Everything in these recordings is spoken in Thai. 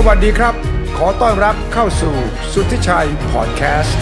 วัสดีครับขอต้อนรับเข้าสู่สุทธิชัยพอดแคสต์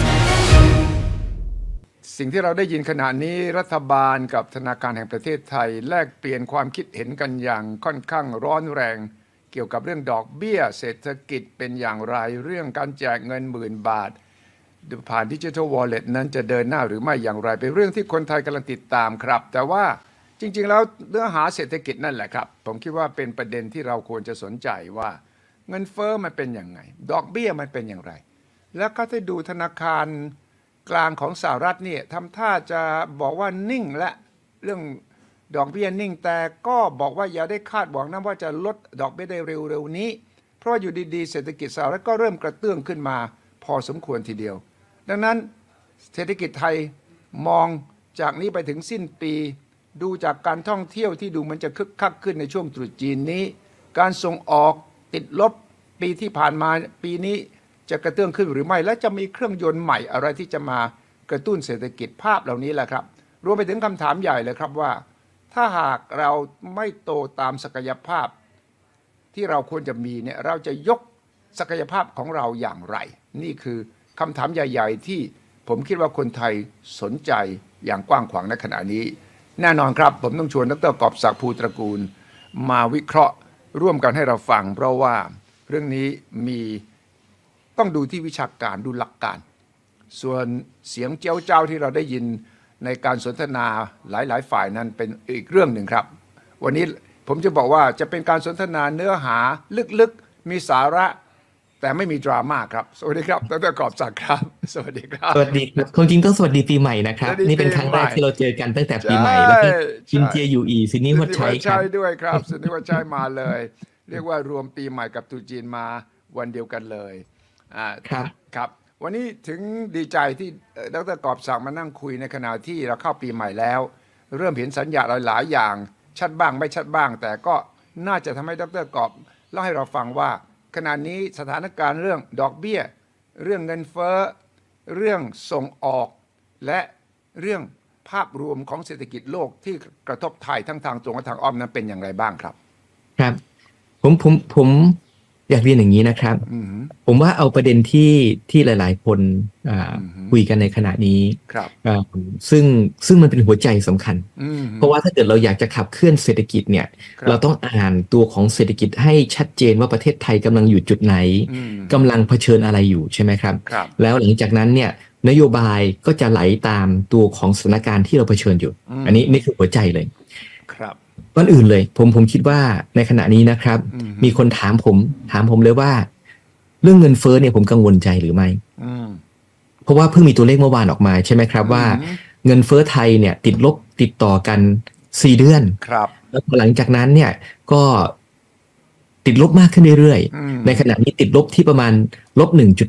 สิ่งที่เราได้ยินขณะนี้รัฐบาลกับธนาคารแห่งประเทศไทยแลกเปลี่ยนความคิดเห็นกันอย่างค่อนข้างร้อนแรงเกี่ยวกับเรื่องดอกเบี้ยเศรษฐกิจเป็นอย่างไรเรื่องการแจกเงิน10,000 บาทผ่านดิจิทัลวอลเล็ตนั้นจะเดินหน้าหรือไม่อย่างไรเป็นเรื่องที่คนไทยกำลังติดตามครับแต่ว่าจริงๆแล้วเนื้อหาเศรษฐกิจนั่นแหละครับผมคิดว่าเป็นประเด็นที่เราควรจะสนใจว่าเงินเฟ้อมันเป็นอย่างไงดอกเบี้ยมันเป็นอย่างไรแล้วก็ถ้าดูธนาคารกลางของสหรัฐเนี่ยทำท่าจะบอกว่านิ่งและเรื่องดอกเบี้ยนิ่งแต่ก็บอกว่าอย่าได้คาดหวังนะว่าจะลดดอกเบี้ยได้เร็วๆนี้เพราะว่าอยู่ดีๆเศรษฐกิจสหรัฐก็เริ่มกระเตื้องขึ้นมาพอสมควรทีเดียวดังนั้นเศรษฐกิจไทยมองจากนี้ไปถึงสิ้นปีดูจากการท่องเที่ยวที่ดูมันจะคึกคักขึ้นในช่วงตรุษจีนนี้การส่งออกติดลบปีที่ผ่านมาปีนี้จะกระเตื้องขึ้นหรือไม่และจะมีเครื่องยนต์ใหม่อะไรที่จะมากระตุ้นเศรษฐกิจภาพเหล่านี้แหละครับรวมไปถึงคำถามใหญ่เลยครับว่าถ้าหากเราไม่โตตามศักยภาพที่เราควรจะมีเนี่ยเราจะยกศักยภาพของเราอย่างไรนี่คือคำถามใหญ่ๆที่ผมคิดว่าคนไทยสนใจอย่างกว้างขวางในขณะนี้แน่นอนครับผมต้องชวนดร.กอบศักดิ์ ภูตระกูลมาวิเคราะห์ร่วมกันให้เราฟังเพราะว่าเรื่องนี้ต้องดูที่วิชาการดูหลักการส่วนเสียงเจ้าเจ้าที่เราได้ยินในการสนทนาหลายๆฝ่ายนั้นเป็นอีกเรื่องหนึ่งครับวันนี้ผมจะบอกว่าจะเป็นการสนทนาเนื้อหาลึกๆมีสาระแต่ไม่มีดราม่าครับสวัสดีครับดร.กอบศักดิ์ครับสวัสดีครับสวัสดีครับความจริงต้องสวัสดีปีใหม่นะครับนี่เป็นครั้งแรกที่เราเจอกันตั้งแต่ปีใหม่แล้วก็จินเจียอยู่อีซินนี่วัดชัยครับด้วยครับซินนี่วัดชัยมาเลยเรียกว่ารวมปีใหม่กับตรุษจีนมาวันเดียวกันเลยครับวันนี้ถึงดีใจที่ดร.กอบศักดิ์มานั่งคุยในขณะที่เราเข้าปีใหม่แล้วเริ่มเห็นสัญญาณหลายๆอย่างชัดบ้างไม่ชัดบ้างแต่ก็น่าจะทำให้ดร.กอบเล่าให้เราฟังว่าขณะนี้สถานการณ์เรื่องดอกเบี้ยเรื่องเงินเฟ้อเรื่องส่งออกและเรื่องภาพรวมของเศรษฐกิจโลกที่กระทบไทยทั้งทางตรงและทางอ้อมนั้นเป็นอย่างไรบ้างครับครับผมอยากเรียนอย่างนี้นะครับผมว่าเอาประเด็นที่หลายๆคนคุยกันในขณะนี้ซึ่งมันเป็นหัวใจสำคัญเพราะว่าถ้าเกิดเราอยากจะขับเคลื่อนเศรษฐกิจเนี่ยเราต้องอ่านตัวของเศรษฐกิจให้ชัดเจนว่าประเทศไทยกำลังอยู่จุดไหนกำลังเผชิญอะไรอยู่ใช่ไหมครับแล้วหลังจากนั้นเนี่ยนโยบายก็จะไหลตามตัวของสถานการณ์ที่เราเผชิญอยู่อันนี้นี่คือหัวใจเลยครับก่อนอื่นเลยผมคิดว่าในขณะนี้นะครับมีคนถามผมเลยว่าเรื่องเงินเฟ้อเนี่ยผมกังวลใจหรือไม่เพราะว่าเพิ่งมีตัวเลขเมื่อวานออกมาใช่ไหมครับว่าเงินเฟ้อไทยเนี่ยติดลบติดต่อกัน4 เดือนแล้วหลังจากนั้นเนี่ยก็ติดลบมากขึ้นเรื่อยๆในขณะนี้ติดลบที่ประมาณลบ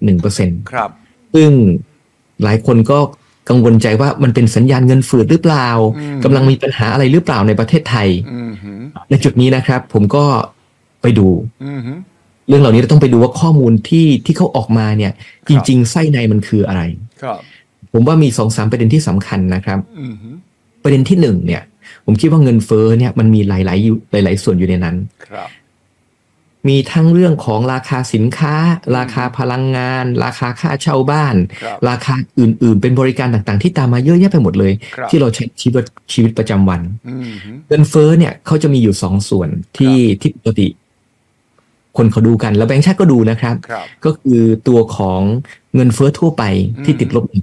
1.1% ครับซึ่งหลายคนก็กังวลใจว่ามันเป็นสัญญาณเงินฝืดหรือเปล่ากำลังมีปัญหาอะไรหรือเปล่าในประเทศไทยในจุดนี้นะครับผมก็ไปดูเรื่องเหล่านี้เราต้องไปดูว่าข้อมูลที่เขาออกมาเนี่ยจริงๆไส้ในมันคืออะไรผมว่ามี 2-3 ประเด็นที่สำคัญนะครับประเด็นที่1เนี่ยผมคิดว่าเงินเฟ้อเนี่ยมันมีหลายส่วนอยู่ในนั้นมีทั้งเรื่องของราคาสินค้าราคาพลังงานราคาค่าเช่าบ้านราคาอื่นๆเป็นบริการต่างๆที่ตามมาเยอะแยะไปหมดเลยที่เราใช้ชีวิตประจำวันเงินเฟ้อเนี่ยเขาจะมีอยู่2ส่วนที่ปกติคนเขาดูกันแล้วแบงก์ชาติก็ดูนะครับก็คือตัวของเงินเฟ้อทั่วไปที่ติดลบ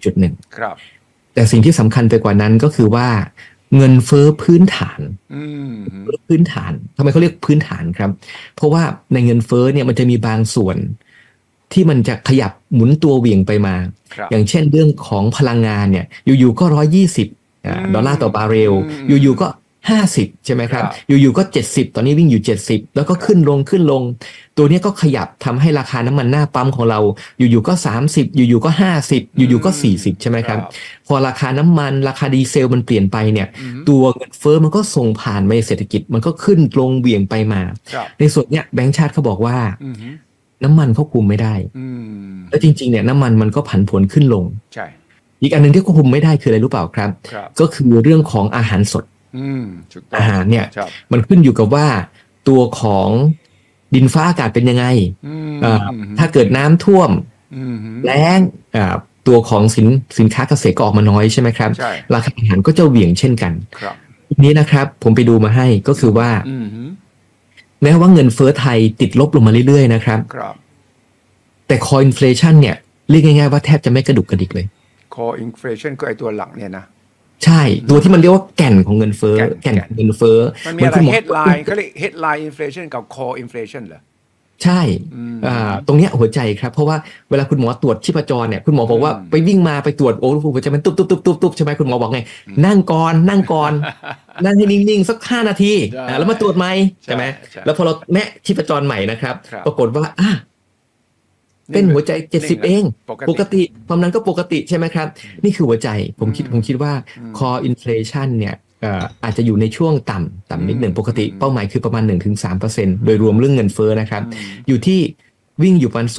1.1 แต่สิ่งที่สำคัญไปกว่านั้นก็คือว่าเงินเฟ้อพื้นฐานทำไมเขาเรียกพื้นฐานครับเพราะว่าในเงินเฟ้อเนี่ยมันจะมีบางส่วนที่มันจะขยับหมุนตัวเหวี่ยงไปมาอย่างเช่นเรื่องของพลังงานเนี่ยอยู่ๆก็$120ต่อบาร์เรลอยู่ๆก็50ใช่ไหมครับอยู่ๆก็70ตอนนี้วิ่งอยู่70แล้วก็ขึ้นลงตัวนี้ก็ขยับทำให้ราคาน้ำมันหน้าปั๊มของเราอยู่ๆก็30อยู่ๆก็50อยู่ๆก็40ใช่ไหมครับพอราคาน้ำมันราคาดีเซลมันเปลี่ยนไปเนี่ยตัวเงินเฟ้อมันก็ส่งผ่านไปเศรษฐกิจมันก็ขึ้นลงเบี่ยงไปมาในส่วนเนี้ยแบงก์ชาติเขาบอกว่าน้ำมันเขาคุมไม่ได้แล้วจริงๆเนี่ยน้ำมันมันก็ผันผวนขึ้นลงอีกอันนึงที่ควบคุมไม่ได้คืออะไรรู้เปล่าครับก็คือเรื่องของอาหารสดอาหารเนี่ยมันขึ้นอยู่กับว่าตัวของดินฟ้าอากาศเป็นยังไงอืมถ้าเกิดน้ำท่วมอืมแล้งตัวของสินค้าเกษตรก็ออกมาน้อยใช่ไหมครับใช่ราคาอาหารก็จะเหวี่ยงเช่นกันครับทีนี้นะครับผมไปดูมาให้ก็คือว่าอืมแม้ว่าเงินเฟ้อไทยติดลบลงมาเรื่อยๆนะครับครับแต่ core inflation เนี่ยเรียกง่ายๆว่าแทบจะไม่กระดุกกระดิกเลย core inflation ก็ไอตัวหลักเนี่ยนะใช่ตัวที่มันเรียกว่าแก่นของเงินเฟ้อแก่นของเงินเฟ้อมันมีอะไรคุณห headline เขาเรียก headline inflation กับ core inflation เหรอใช่ตรงเนี้ยหัวใจครับเพราะว่าเวลาคุณหมอตรวจชีพจรเนี่ยคุณหมอบอกว่าไปวิ่งมาไปตรวจโอ้หัวใจมันตุ๊บตุ๊บตุ๊บตุ๊บตุ๊บใช่ไหมคุณหมอบอกไงนั่งก่อนนั่งให้นิ่งๆสัก5 นาทีแล้วมาตรวจใหม่ใช่ไหมแล้วพอเราแนะชีพจรใหม่นะครับปรากฏว่าเต้นหัวใจ70เองปกติความดันก็ปกติใช่ไหมครับนี่คือหัวใจผมคิดว่า core inflation เนี่ยอาจจะอยู่ในช่วงต่ำนิดหนึ่งปกติเป้าหมายคือประมาณ 1-3% โดยรวมเรื่องเงินเฟ้อนะครับอยู่ที่วิ่งอยู่ประมาณ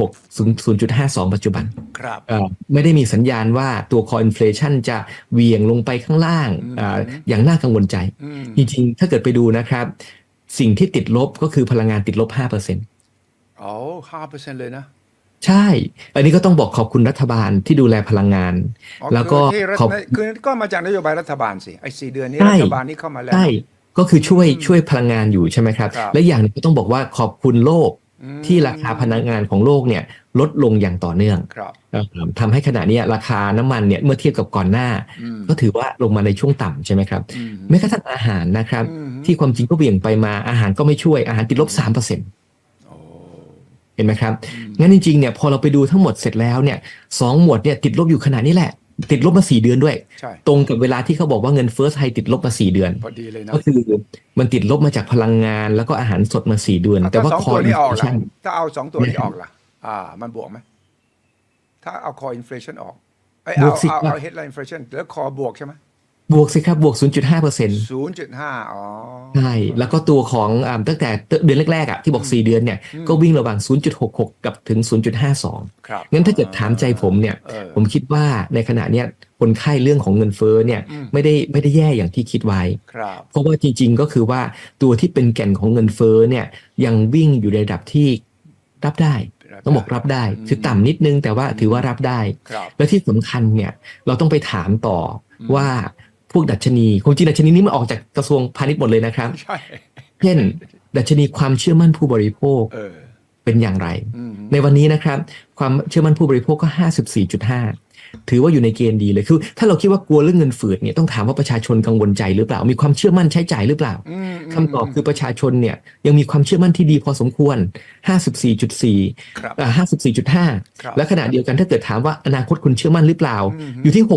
0.6-0.52 ปัจจุบันไม่ได้มีสัญญาณว่าตัว core inflation จะเหวี่ยงลงไปข้างล่างอย่างน่ากังวลใจจริงๆถ้าเกิดไปดูนะครับสิ่งที่ติดลบก็คือพลังงานติดลบ 5% อ๋อ 5% เลยนะใช่อันนี้ก็ต้องบอกขอบคุณรัฐบาลที่ดูแลพลังงานแล้วก็คือก็มาจากนโยบายรัฐบาลสิไอ้4 เดือนนี้รัฐบาลนี้เข้ามาแล้วใช่ก็คือช่วยพลังงานอยู่ใช่ไหมครับและอย่างนึงก็ต้องบอกว่าขอบคุณโลกที่ราคาพลังงานของโลกเนี่ยลดลงอย่างต่อเนื่องทำให้ขณะนี้ราคาน้ำมันเนี่ยเมื่อเทียบกับก่อนหน้าก็ถือว่าลงมาในช่วงต่ำใช่ไหมครับแม้กระทั่งอาหารนะครับที่ความจริงก็เบี่ยงไปมาอาหารก็ไม่ช่วยอาหารติดลบ 3%เห็นไหมครับงั้นจริงๆเนี่ยพอเราไปดูทั้งหมดเสร็จแล้วเนี่ย2 หมวดเนี่ยติดลบอยู่ขนาดนี้แหละติดลบมา4 เดือนด้วยตรงกับเวลาที่เขาบอกว่าเงินเฟ้อไทยติดลบมา4 เดือนพอดีเลยนะก็คือมันติดลบมาจากพลังงานแล้วก็อาหารสดมา4 เดือนแต่ว่า core inflation ถ้าเอา2 ตัวนี้ออกล่ะมันบวกไหมถ้าเอา core inflation ออกเอา headline inflation แล้ว core บวกใช่ไหมบวกสิครับบวก 0.5% 0.5 อ๋อใช่แล้วก็ตัวของตั้งแต่เดือนแรกๆที่บอก4 เดือนเนี่ยก็วิ่งระหว่าง 0.66 กับถึง 0.52 งั้นถ้าเกิดถามใจผมเนี่ยผมคิดว่าในขณะเนี้ยคนไข้เรื่องของเงินเฟ้อเนี่ยไม่ได้แย่อย่างที่คิดไว้เพราะว่าจริงๆก็คือว่าตัวที่เป็นแก่นของเงินเฟ้อเนี่ยยังวิ่งอยู่ในระดับที่รับได้ต้องบอกรับได้คือต่ำนิดนึงแต่ว่าถือว่ารับได้และที่สำคัญเนี่ยเราต้องไปถามต่อว่าพวกดัชนีความจริงดัชนีนี้มันออกจากกระทรวงพาณิชย์หมดเลยนะครับเช่นดัชนีความเชื่อมั่นผู้บริโภคเป็นอย่างไรในวันนี้นะครับความเชื่อมั่นผู้บริโภคก็ 54.5 ถือว่าอยู่ในเกณฑ์ดีเลยคือถ้าเราคิดว่ากลัวเรื่องเงินฝืดเนี่ยต้องถามว่าประชาชนกังวลใจหรือเปล่ามีความเชื่อมั่นใช้จ่ายหรือเปล่าคำตอบคือประชาชนเนี่ยยังมีความเชื่อมั่นที่ดีพอสมควร 54.4 54.5 และขณะเดียวกันถ้าเกิดถามว่าอนาคตคุณเชื่อมั่นหรือเปล่าอยู่ที่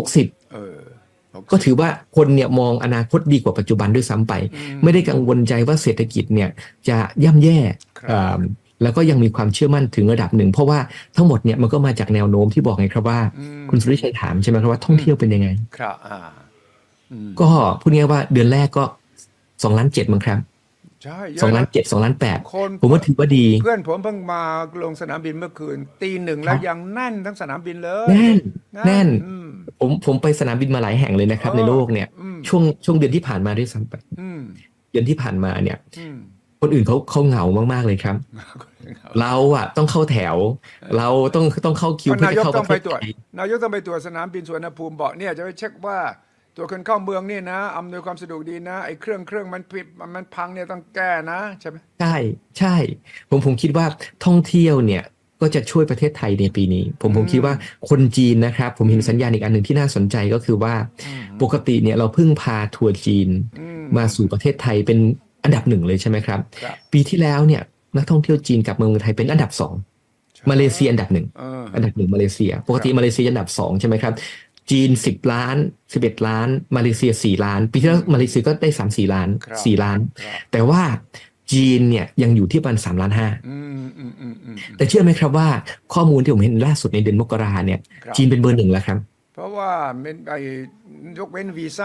60ก็ถือว่าคนเนี่ยมองอนาคตดีกว่าปัจจุบันด้วยซ้ำไปไม่ได้กังวลใจว่าเศรษฐกิจเนี่ยจะย่ำแย่แล้วก็ยังมีความเชื่อมั่นถึงระดับหนึ่งเพราะว่าทั้งหมดเนี่ยมันก็มาจากแนวโน้มที่บอกไงครับว่าคุณสุริชัยถามใช่ไหมครับว่าท่องเที่ยวเป็นยังไงครับก็พูดง่ายว่าเดือนแรกก็2.7 ล้านมั้งครับใช่ 2.7 2.8 ผมว่าถือว่าดีเพื่อนผมเพิ่งมาลงสนามบินเมื่อคืนตี 1แล้วยังแน่นทั้งสนามบินเลยแน่นผมไปสนามบินมาหลายแห่งเลยนะครับในโลกเนี่ยช่วงเดือนที่ผ่านมาด้วยซ้ำไปเดือนที่ผ่านมาเนี่ยคนอื่นเขาเหงามากๆเลยครับเราอ่ะต้องเข้าแถวเราต้องเข้าคิวเพื่อจะเข้าประเทศไทยนายกต้องไปตรวจสนามบินสุวรรณภูมิบอกเนี่ยจะไปเช็คว่าตัวคนเข้าเมืองนี่นะอำนวยความสะดวกดีนะไอ้เครื่องมันผิดมันพังเนี่ยต้องแก้นะใช่ไหมใช่ผมคิดว่าท่องเที่ยวเนี่ยก็จะช่วยประเทศไทยในปีนี้ผมคิดว่าคนจีนนะครับผมเห็นสัญญาณอีกอันหนึ่งที่น่าสนใจก็คือว่าปกติเนี่ยเราเพิ่งพาทัวร์จีนมาสู่ประเทศไทยเป็นอันดับ1เลยใช่ไหมครับปีที่แล้วเนี่ยนักท่องเที่ยวจีนกลับเมืองไทยเป็นอันดับ2มาเลเซียอันดับ1อันดับ1มาเลเซียปกติมาเลเซียอันดับ2ใช่ไหมครับจีน10 ล้าน11 ล้านมาเลเซีย4 ล้านปีที่แล้วมาเลเซียก็ได้ 3-4 ล้าน4 ล้านแต่ว่าจีนเนี่ยยังอยู่ที่ประมาณ3.5 ล้านแต่เชื่อไหมครับว่าข้อมูลที่ผมเห็นล่าสุดในเดือนมกราเนี่ยจีนเป็นเบอร์ 1แล้วครับเพราะว่าเป็นยกเว้นวีซ่า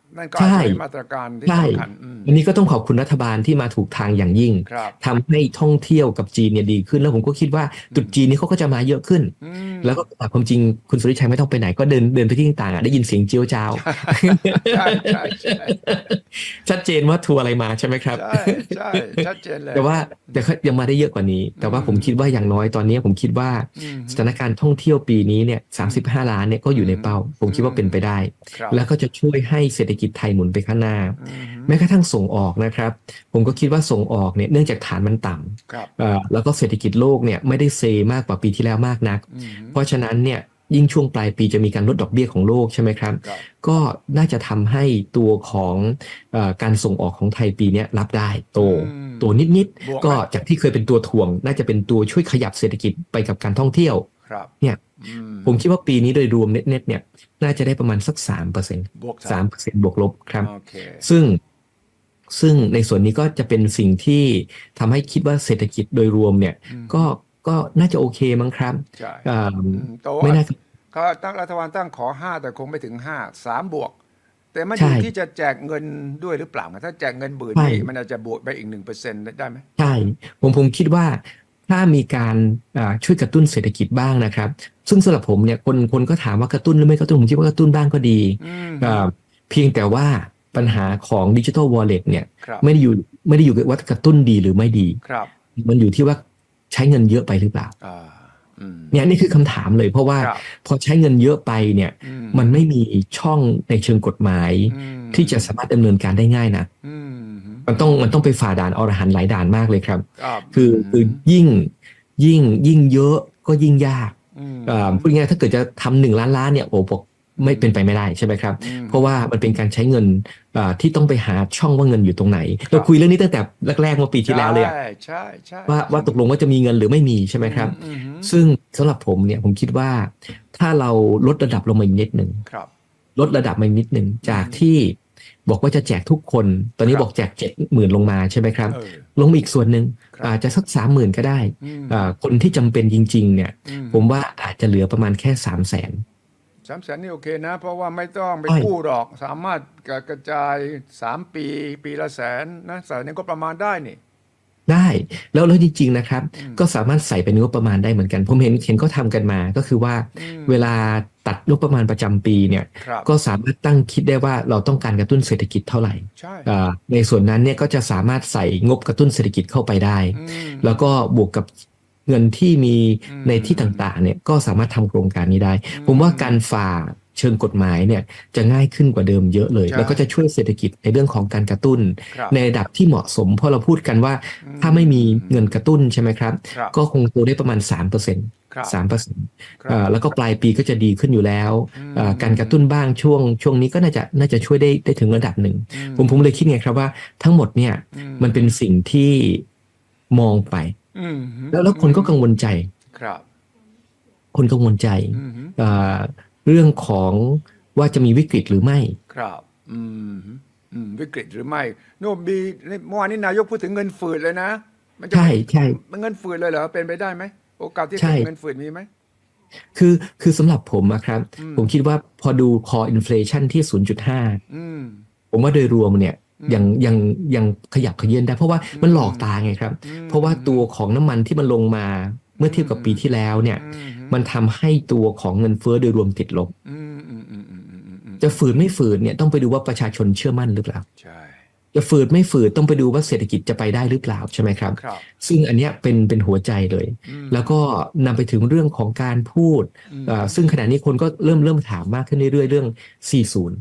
นั่นก็อาจใช่จะเป็นมาตรการที่ใช่สำคัญอันนี้ก็ต้องขอบคุณรัฐบาลที่มาถูกทางอย่างยิ่งครับทำให้ท่องเที่ยวกับจีนเนี่ยดีขึ้น แล้วผมก็คิดว่าตรุษจีนนี้เขาก็จะมาเยอะขึ้น แล้วก็ความจริงคุณสุริชัยไม่ต้องไปไหนก็เดินไปที่ต่างๆได้ยินเสียงเจียวจ้าวใช่ใช่ใช่ชัดเจนว่าทัวร์อะไรมาใช่ไหมครับใช่ใช่ชัดเจนเลยแต่เขายังมาได้เยอะกว่านี้ แต่ว่าผมคิดว่าอย่างน้อยตอนนี้ผมคิดว่าสถานการณ์ท่องเที่ยวปีนี้เนี่ย35 ล้านเนี่ยก็อยู่ในเป้า ผมคิดว่าเป็นไปได้ครับแล้วก็จะช่วยให้เศรษฐกิจไทยหมุนไปข้างหน้า แม้กระทั่งส่งออกนะครับ ผมก็คิดว่าส่งออกเนี่ยเนื่องจากฐานมันต่ครับำแล้วก็เศรษฐกิจโลกเนี่ยไม่ได้เซมากกว่าปีที่แล้วมากนัก เพราะฉะนั้นเนี่ยยิ่งช่วงปลายปีจะมีการลดดอกเบี้ยของโลกใช่ไหมครับครับก็น่าจะทำให้ตัวของการส่งออกของไทยปีนี้รับได้โตนิดบวกๆ ก็จากที่เคยเป็นตัวถ่วง น่าจะเป็นตัวช่วยขยับเศรษฐกิจไปกับการท่องเที่ยวครับเนี่ยผมคิดว่าปีนี้โดยรวมเน็ตเนี่ยน่าจะได้ประมาณสัก 3% บวก 3%บวกลบครับโอเคซึ่งในส่วนนี้ก็จะเป็นสิ่งที่ทำให้คิดว่าเศรษฐกิจโดยรวมเนี่ยก็น่าจะโอเคมั้งครับใช่ โตไม่น่าเขาตั้งรัฐบาลตั้งขอ 5 แต่คงไม่ถึง 5 3 บวก แต่มันอใช่ยู่ที่จะแจกเงินด้วยหรือเปล่าถ้าแจกเงิน10,000 ใช่นี่มันอาจจะบวกไปอีก 1% ได้ไหมใช่ผมคิดว่าถ้ามีการช่วยกระตุ้นเศรษฐกิจบ้างนะครับ ซึ่งสำหรับผมเนี่ยคนก็ถามว่ากระตุ้นหรือไม่กระตุ้นผมคิดว่ากระตุ้นบ้างก็ดีเพียงแต่ว่าปัญหาของดิจิทัลวอลเล็ตเนี่ยครับไม่ได้อยู่กับว่ากระตุ้นดีหรือไม่ดีครับมันอยู่ที่ว่าใช้เงินเยอะไปหรือเปล่า เนี่ยนี่คือคำถามเลยเพราะว่าครับพอใช้เงินเยอะไปเนี่ยมันไม่มีช่องในเชิงกฎหมาย ที่จะสามารถดำเนินการได้ง่ายนะมันต้องไปฝ่าด่านอรหันต์หลายด่านมากเลยครับ คือยิ่งเยอะก็ยิ่งยากพูดง่ายๆถ้าเกิดจะทำ1 ล้านเนี่ยโอ้บอกไม่เป็นไปไม่ได้ใช่ไหมครับ เพราะว่ามันเป็นการใช้เงินที่ต้องไปหาช่องว่าเงินอยู่ตรงไหน เราคุยเรื่องนี้ตั้งแต่แรกๆเมื่อปีที่แล้วเลยอะใช่ใช่ว่าตกลงว่าจะมีเงินหรือไม่มีใช่ไหมครับ ซึ่งสำหรับผมเนี่ยผมคิดว่าถ้าเราลดระดับลงมาอีกนิดหนึ่งครับลดระดับมาอีกนิดหนึ่งจากที่บอกว่าจะแจกทุกคน ตอนนี้บอกแจก70,000ลงมาใช่ไหมครับ ลงมาอีกส่วนหนึ่งอาจจะสัก30,000ก็ได้คนที่จำเป็นจริงๆเนี่ยผมว่าอาจจะเหลือประมาณแค่300,000 300,000นี่โอเคนะ เพราะว่าไม่ต้องไปใช่กู้หรอกสามารถกระจาย3 ปีละ100,000นะ100,000นี่ก็ประมาณได้นี่ได้แล้วจริงๆนะครับก็สามารถใส่เป็นงบประมาณได้เหมือนกันผมเห็นเขาทำกันมาก็คือว่าเวลาตัดงบประมาณประจำปีเนี่ยครับก็สามารถตั้งคิดได้ว่าเราต้องการกระตุ้นเศรษฐกิจเท่าไหร่ใช่ในส่วนนั้นเนี่ยก็จะสามารถใส่งบกระตุ้นเศรษฐกิจเข้าไปได้ แล้วก็บวกกับเงินที่มีในที่ต่างๆเนี่ยก็สามารถทำโครงการนี้ได้ ผมว่าการฝ่าเชิงกฎหมายเนี่ยจะง่ายขึ้นกว่าเดิมเยอะเลยใช่แล้วก็จะช่วยเศรษฐกิจในเรื่องของการกระตุ้นครับในระดับที่เหมาะสม เพราะเราพูดกันว่าถ้าไม่มีเงินกระตุ้นใช่ไหมครับครับก็คงโตได้ประมาณ 3% ครับ 3%แล้วก็ปลายปีก็จะดีขึ้นอยู่แล้วการกระตุ้นบ้างช่วงนี้ก็น่าจะช่วยได้ถึงระดับหนึ่ง ผมเลยคิดไงครับว่าทั้งหมดเนี่ยมันเป็นสิ่งที่มองไป แล้วคนก็กังวลใจครับคนกังวลใจเรื่องของว่าจะมีวิกฤตหรือไม่ครับวิกฤตหรือไม่โน่บีเมื่อวานนี้นายกพูดถึงเงินฝืดเลยนะมันจะใช่มันเงินฝืดเลยเหรอเป็นไปได้ไหมโอกาสที่ใช่จะเงินฝืดมีไหมคือสำหรับผมอะครับ ผมคิดว่าพอดู core inflation ที่ 0.5 ผมว่าโดยรวมเนี่ยยังขยับเขยื้อนได้ เพราะว่ามันหลอกตาไงครับ เพราะว่าตัวของน้ำมันที่มันลงมาเมื่อเทียบกับปีที่แล้วเนี่ยมันทำให้ตัวของเงินเฟ้อโดยรวมติดลบ จะฝืนไม่ฝืนเนี่ยต้องไปดูว่าประชาชนเชื่อมั่นหรือเปล่าใช่จะฝืนไม่ฝืนต้องไปดูว่าเศรษฐกิจจะไปได้หรือเปล่าใช่ไหมครับครับซึ่งอันเนี้ยเป็นหัวใจเลย แล้วก็นำไปถึงเรื่องของการพูดซึ่งขณะนี้คนก็เริ่มถามมากขึ้นเรื่อยๆเรื่อง 40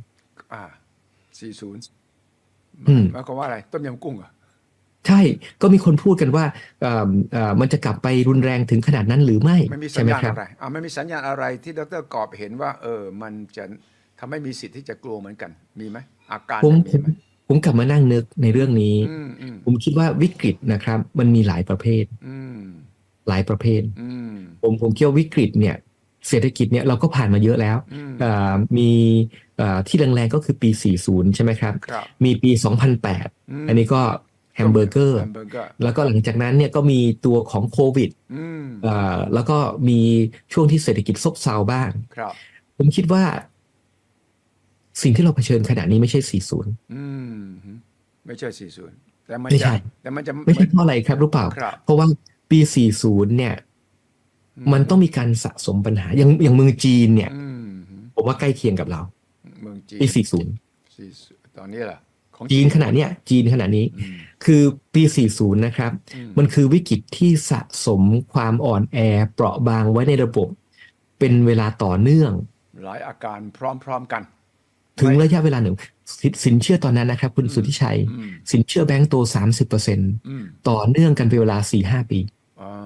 40 อืมหมายความว่าอะไรต้มยำกุ้งเหรอใช่ก็มีคนพูดกันว่ามันจะกลับไปรุนแรงถึงขนาดนั้นหรือไม่ไม่มีสัใช่ญไหมญาณครับอะไรไม่มีสัญญาณอะไรที่ดร.กอบเห็นว่ามันจะทำให้มีสิทธิ์ที่จะกลัวเหมือนกันมีไหมอาการผมมีไหมกลับมานั่งนึกในเรื่องนี้ ผมคิดว่าวิกฤตนะครับมันมีหลายประเภท หลายประเภท ผมคิดว่าวิกฤตเนี่ยเศรษฐกิจเนี่ยเราก็ผ่านมาเยอะแล้วมีที่แรงๆก็คือปี 40 ใช่ไหมครับครับมีปี 2008 อันนี้ก็แฮมเบอร์เกอร์ แล้วก็หลังจากนั้นเนี่ยก็มีตัวของโควิดแล้วก็มีช่วงที่เศรษฐกิจซบเซาบ้างครับผมคิดว่าสิ่งที่เราเผชิญขณะนี้ไม่ใช่40 อืมไม่ใช่40แต่มันไม่จะใช่แต่มันจะไม่ใช่เพราะอะไรครับรู้เปล่าครับเพราะว่าปี40เนี่ยมันต้องมีการสะสมปัญหาอย่างเมืองจีนเนี่ยอืมผมว่าใกล้เคียงกับเราปีเมืองจีน 40 40ตอนนี้ล่ะของจีจีนนขณะเนี้ยจีนขณะนี้อืมคือปี40นะครับอืมมันคือวิกฤตที่สะสมความอ่อนแอเปราะบางไว้ในระบบเป็นเวลาต่อเนื่องหลายอาการพร้อมๆกันถึงไม่ระยะเวลาหนึ่งสินเชื่อตอนนั้นนะครับคุณสุทธิชัยอืมสินเชื่อแบงก์โต30% อืมต่อเนื่องกันเป็นเวลา4-5 ปีอ๋อ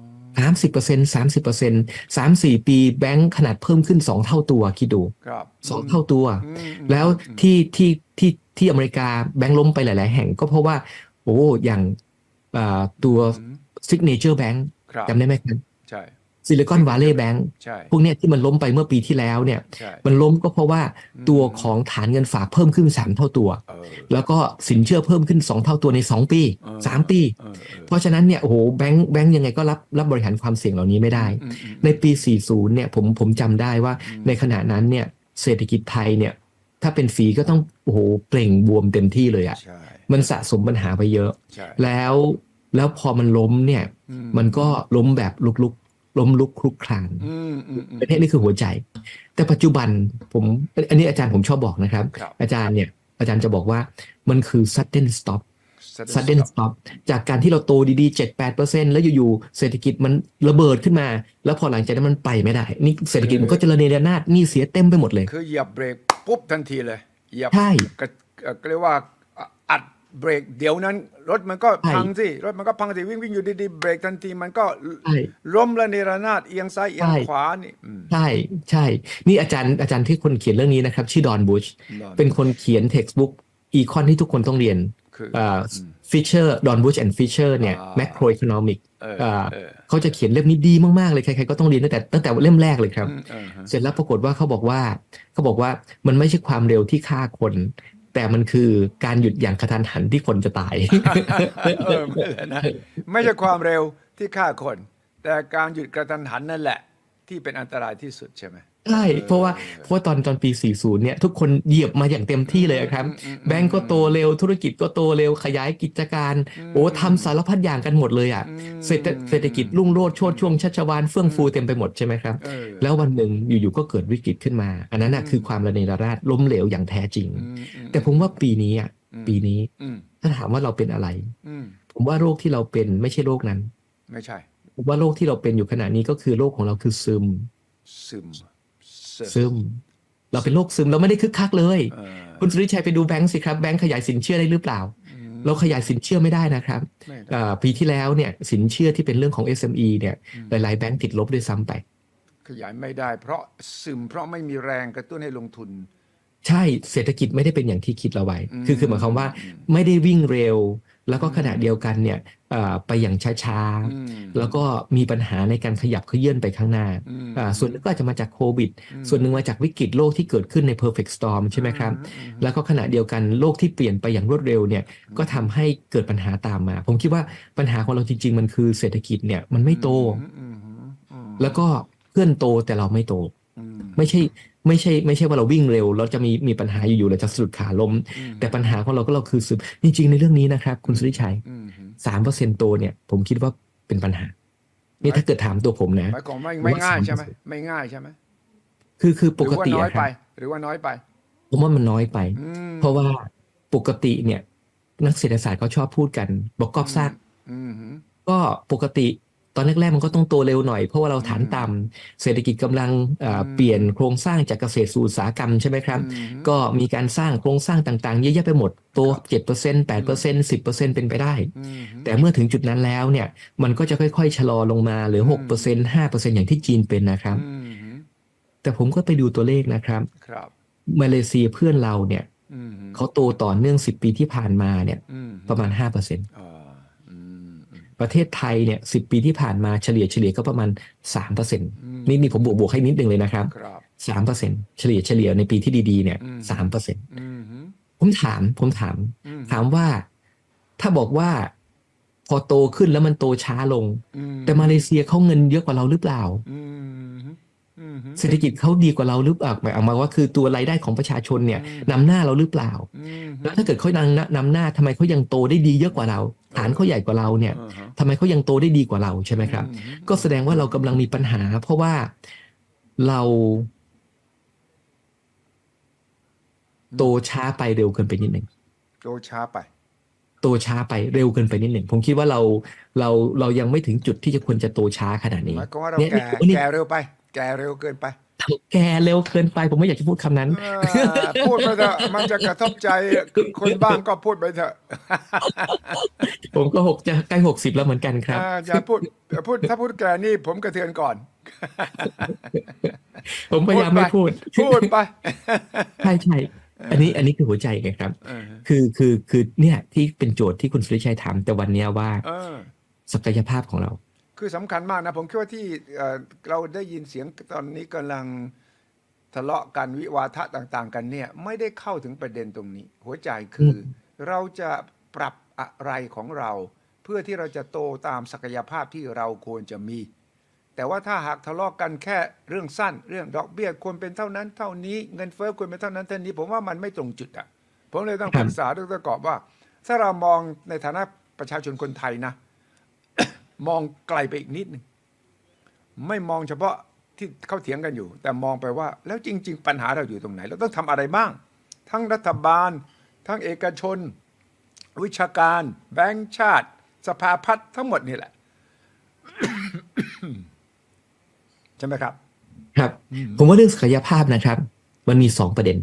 30% 30% 3-4 ปีแบงก์ขนาดเพิ่มขึ้น2 เท่าตัวคิดดูครับ 2 เท่าตัวแล้วอืมที่ที่ที่ที่อเมริกาแบงก์ล้มไปหลายๆแห่งก็เพราะว่าโอ้อย่างตัวอืม Signature Bank ครับจำได้ไหมครับใช่ซิลิคอนวัลเล Signature ย์แบ Bank งก์ใช่พวกเนี้ยที่มันล้มไปเมื่อปีที่แล้วเนี่ยใช่มันล้มก็เพราะว่าอืตัวมของฐานเงินฝากเพิ่มขึ้น3 เท่าตัวเออแล้วก็สินเชื่อเพิ่มขึ้น2 เท่าตัวใน2 ปีเออ 3 ปีเออเพราะฉะนั้นเนี่ยโอ้โหแบงค์ยังไงก็รับบริหารความเสี่ยงเหล่านี้ไม่ได้ในปี40เนี่ยผมจำได้ว่าในขณะนั้นเนี่ยเศรษฐกิจไทยเนี่ยถ้าเป็นฝีก็ต้องโอ้โหเปล่งบวมเต็มที่เลยอะใช่มันสะสมปัญหาไปเยอะใช่แล้วแล้วพอมันล้มเนี่ยมันก็ล้มแบบล้มลุกคลุกคลานอืมอืมอืมประเทศนี่คือหัวใจแต่ปัจจุบันผมอันนี้อาจารย์ผมชอบบอกนะครับครับอาจารย์เนี่ยอาจารย์จะบอกว่ามันคือ sudden stop sudden sudden stop stop จากการที่เราโตดีๆ7-8%แล้วอยู่ๆเศรษฐกิจมันระเบิดขึ้นมาแล้วพอหลังจากนั้นมันไปไม่ได้นี่เศรษฐกิจมันก็จะระเนระนาดหนี้เสียเต็มไปหมดเลยคือเหยียบเบรกปุ๊บทันทีเลยเหยียบใช่ก็เรียกว่าอัดเบรกเดี๋ยวนั้นรถมันก็ใช่พังสิรถมันก็พังสิวิ่งอยู่ดีๆเบรกทันทีมันก็ใช่ล้มระเนระนาดเอียงซ้ายเอียงใช่ขวานี่ใช่ใช่นี่อาจารย์ที่คนเขียนเรื่องนี้นะครับชื่อดอนบุชเป็นคนเขียน textbook อีคอนที่ทุกคนต้องเรียนคือฟิชเชอร์ดอนบุชแอนด์ฟิชเชอร์เนี่ย macroeconomic เออเออเขาจะเขียนเล่มนี้ดีมากๆเลยใครๆก็ต้องเรียนตั้งแต่เล่มแรกเลยครับเสร็จแล้วปรากฏว่าเขาบอกว่ามันไม่ใช่ความเร็วที่ฆ่าคนแต่มันคือการหยุดอย่างกระทันหันที่คนจะตายไม่เลยนะไม่ใช่ความเร็วที่ฆ่าคน แต่การหยุดกระทันหันนั่นแหละที่เป็นอันตรายที่สุดใช่ไหมใช่เพราะว่าตอนปี40เนี่ยทุกคนเหยียบมาอย่างเต็มที่เลยครับแบงก์ก็โตเร็วธุรกิจก็โตเร็วขยายกิจการโอ้ทำสารพัดอย่างกันหมดเลยอ่ะเศรษฐกิจรุ่งโรจน์โชติช่วงชัชวาลเฟื่องฟูเต็มไปหมดใช่ไหมครับแล้ววันหนึ่งอยู่ๆก็เกิดวิกฤตขึ้นมาอันนั้นน่ะคือความระเนระนาดล้มเหลวอย่างแท้จริงแต่ผมว่าปีนี้ถ้าถามว่าเราเป็นอะไรผมว่าโรคที่เราเป็นไม่ใช่โรคนั้นไม่ใช่ผมว่าโรคที่เราเป็นอยู่ขณะนี้ก็คือโรคของเราคือซึมซึมซึมเราเป็นโรคซึมเราไม่ได้คึกคักเลยคุณสุริชัยไปดูแบงก์สิครับแบงก์ขยายสินเชื่อได้หรือเปล่าเราขยายสินเชื่อไม่ได้นะครับปีที่แล้วเนี่ยสินเชื่อที่เป็นเรื่องของ SME เนี่ยหลายๆแบงก์ติดลบด้วยซ้ำไปขยายไม่ได้เพราะซึมเพราะไม่มีแรงกระตุ้นให้ลงทุนใช่เศรษฐกิจไม่ได้เป็นอย่างที่คิดเราไว้คือหมายความว่าไม่ได้วิ่งเร็วแล้วก็ขณะเดียวกันเนี่ยไปอย่างช้าๆแล้วก็มีปัญหาในการขยับเขยื่อนไปข้างหน้าส่วนนึงก็อาจจะมาจากโควิดส่วนหนึ่งมาจากวิกฤตโลกที่เกิดขึ้นใน perfect storm ใช่ไหมครับแล้วก็ขณะเดียวกันโลกที่เปลี่ยนไปอย่างรวดเร็วเนี่ยก็ทำให้เกิดปัญหาตามมาผมคิดว่าปัญหาของเราจริงๆมันคือเศรษฐกิจเนี่ยมันไม่โตแล้วก็เพื่อนโตแต่เราไม่โตไม่ใช่ว่าเราวิ่งเร็วเราจะมีปัญหาอยู่ๆเราจะสะดุดขาล้มแต่ปัญหาของเราก็คือซึมจริงๆในเรื่องนี้นะครับคุณสุริชัย3%โตเนี่ยผมคิดว่าเป็นปัญหานี่ถ้าเกิดถามตัวผมนะหมายความไม่ง่ายใช่ไหมไม่ง่ายใช่ไหมคือปกติครับหรือว่าน้อยไปผมว่ามันน้อยไปเพราะว่าปกติเนี่ยนักเศรษฐศาสตร์เขาชอบพูดกันบอกกอบซากก็ปกติตอนแรกๆมันก็ต้องโตเร็วหน่อยเพราะว่าเราฐานต่ำเศรษฐกิจกำลังเปลี่ยนโครงสร้างจากเกษตรสู่อุตสาหกรรมใช่ไหมครับก็มีการสร้างโครงสร้างต่างๆเยอะแยะไปหมดโต 7% 8% 10% เป็นไปได้แต่เมื่อถึงจุดนั้นแล้วเนี่ยมันก็จะค่อยๆชะลอลงมาเหลือ 6% 5% อย่างที่จีนเป็นนะครับแต่ผมก็ไปดูตัวเลขนะครับมาเลเซียเพื่อนเราเนี่ยเขาโตต่อเนื่อง10 ปีที่ผ่านมาเนี่ยประมาณ 5%ประเทศไทยเนี่ย10 ปีที่ผ่านมาเฉลี่ยก็ประมาณ 3% นี่ผมบวกให้นิดนึงเลยนะครับ 3% เฉลี่ยในปีที่ดีๆเนี่ย 3% ผมถามว่าถ้าบอกว่าพอโตขึ้นแล้วมันโตช้าลงแต่มาเลเซียเขาเงินเยอะกว่าเราหรือเปล่าอืมฮึเศรษฐกิจเขาดีกว่าเราหรือเปล่าหมายความว่าคือตัวรายได้ของประชาชนเนี่ยอืมนำหน้าเราหรือเปล่าอืมฮึแล้วถ้าเกิดเขานำหน้าทำไมเขายังโตได้ดีเยอะกว่าเราเออฐานเขาใหญ่กว่าเราเนี่ยฮะทำไมเขายังโตได้ดีกว่าเราใช่ไหมอืครับมฮึก็แสดงว่าเรากำลังมีปัญหาเพราะว่าเราโตช้าไปเร็วเกินไปนิดหนึ่งโตช้าไปโตช้าไปเร็วเกินไปนิดหนึ่งผมคิดว่าเราเรายังไม่ถึงจุดที่จะควรจะโตช้าขนาดนี้หมายความว่าเราเนี่ยแก่นี่แก่เร็วไปแก่เร็วเกินไปแกเร็วเกินไปผมไม่อยากจะพูดคำนั้นพูดไปเถอะมันจะกระทบใจคนบ้างก็พูดไปเถอะผมก็จะใกล้60แล้วเหมือนกันครับอย่าพูดถ้าพูดแก่นี่ผมกระเทือนก่อนผมพยาพูดไปยามไม่พูดพูดไปใช่ใช่อันนี้คือหัวใจไงครับคือเนี่ยที่เป็นโจทย์ที่คุณสุริชัยถามแต่วันเนี้ยว่าเออศักยภาพของเราคือสำคัญมากนะผมคิดว่าที่เราได้ยินเสียงตอนนี้กำลังทะเลาะกันวิวาทะต่างๆกันเนี่ยไม่ได้เข้าถึงประเด็นตรงนี้ หัวใจคือเราจะปรับอะไรของเรา เพื่อที่เราจะโตตามศักยภาพที่เราควรจะมี แต่ว่าถ้าหากทะเลาะกันแค่เรื่องสั้น เรื่องดอกเบี้ยควรเป็นเท่านั้นเท่านี้เงินเฟ้อควรเป็นเท่านั้นเท่านี้ผมว่ามันไม่ตรงจุดอ่ะผมเลยต้องปรึกษาดร.กอบว่า ถ้าเรามองในฐานะประชาชนคนไทยนะ มองไกลไปอีกนิดหนึ่งไม่มองเฉพาะที่เขาเถียงกันอยู่ แต่มองไปว่าแล้วจริงๆปัญหาเราอยู่ตรงไหนเราต้องทำอะไรบ้างทั้งรัฐบาลทั้งเอกชนวิชาการแบงก์ชาติสภาพัฒน์ทั้งหมดนี่แหละ ใช่ไหมครับครับผมว่าเรื่องศักยภาพนะครับมันมี2ประเด็น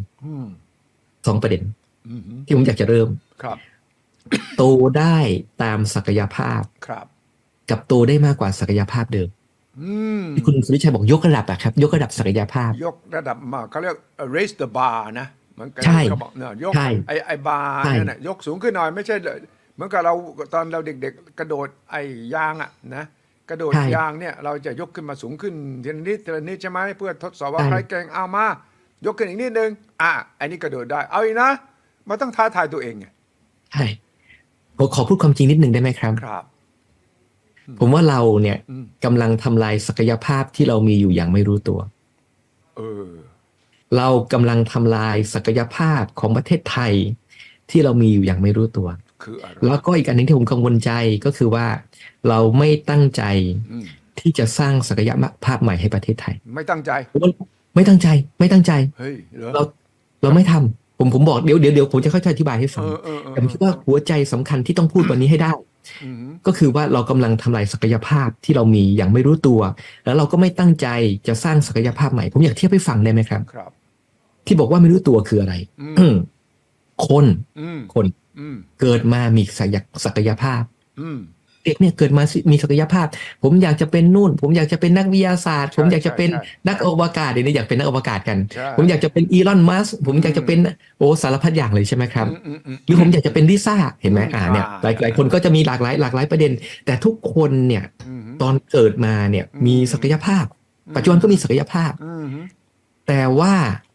ที่ผมอยากจะเริ่มครับโตได้ตามศักยภาพครับกับโตได้มากกว่าศักยภาพเดิมมที่คุณสุริชัยบอกยกระดับอะครับยกระดับศักยภาพยกระดับมาเขาเรียก raise the bar นะเหมือนกันใช่เขาบอกเนี่ยยกใช่ไอ้บาร์ใช่นั่นน่ะยกสูงขึ้นหน่อยไม่ใช่เหมือนกับเราตอนเราเด็กๆกระโดดไอ้ยางอ่ะนะกระโดดใช่ยางเนี่ยเราจะยกขึ้นมาสูงขึ้นทีละนิดทีละนิดใช่ไหมเพื่อทดสอบว่าใช่ใครเก่งเอามายกขึ้นอีกนิดนึงอันนี้กระโดดได้เอาอีกนะมันต้องท้าทายตัวเองไงใช่ผมขอพูดความจริงนิดนึงได้ไหมครับครับผมว่าเราเนี่ยอืมกำลังทำลายศักยภาพที่เรามีอยู่อย่างไม่รู้ตัวเออเรากำลังทำลายศักยภาพของประเทศไทยที่เรามีอยู่อย่างไม่รู้ตัวคืออะไรแล้วก็อีกอันหนึงที่ผมกังวลใจก็คือว่าเราไม่ตั้งใจอืมที่จะสร้างศักยภาพใหม่ให้ประเทศไทยไม่ตั้งใจไม่ตั้งใจไม่ตั้งใจเฮ้ยเหรอเราเราไม่ทำผมบอกเดี๋ยวผมจะค่อยๆอธิบายให้ฟังแต่ผมคิดว่าหัวใจสำคัญที่ต้องพูดวันนี้ให้ได้อืมก็คือว่าเรากำลังทำลายศักยภาพที่เรามีอย่างไม่รู้ตัว แล้วเราก็ไม่ตั้งใจจะสร้างศักยภาพใหม่ผมอยากเทียบให้ฟังได้ไหมครับครับที่บอกว่าไม่รู้ตัวคืออะไรคนอืมคนอืมเกิดมามีศักยภาพอืมเด็กเนี่ยเกิดมามีศักยภาพผมอยากจะเป็นนู่นผมอยากจะเป็นนักวิทยาศาสตร์ผมอยากจะเป็นนักอวกาศเดี๋ยวนี้อยากเป็นนักอวกาศกันผมอยากจะเป็นอีลอนมัสก์ผมอยากจะเป็นสารพัดอย่างเลยใช่ไหมครับหรือผมอยากจะเป็นลิซ่าเห็นไหมเนี่ยหลายคนก็จะมีหลากหลายประเด็นแต่ทุกคนเนี่ยตอนเกิดมาเนี่ยมีศักยภาพปัจจุบันก็มีศักยภาพแต่ว่า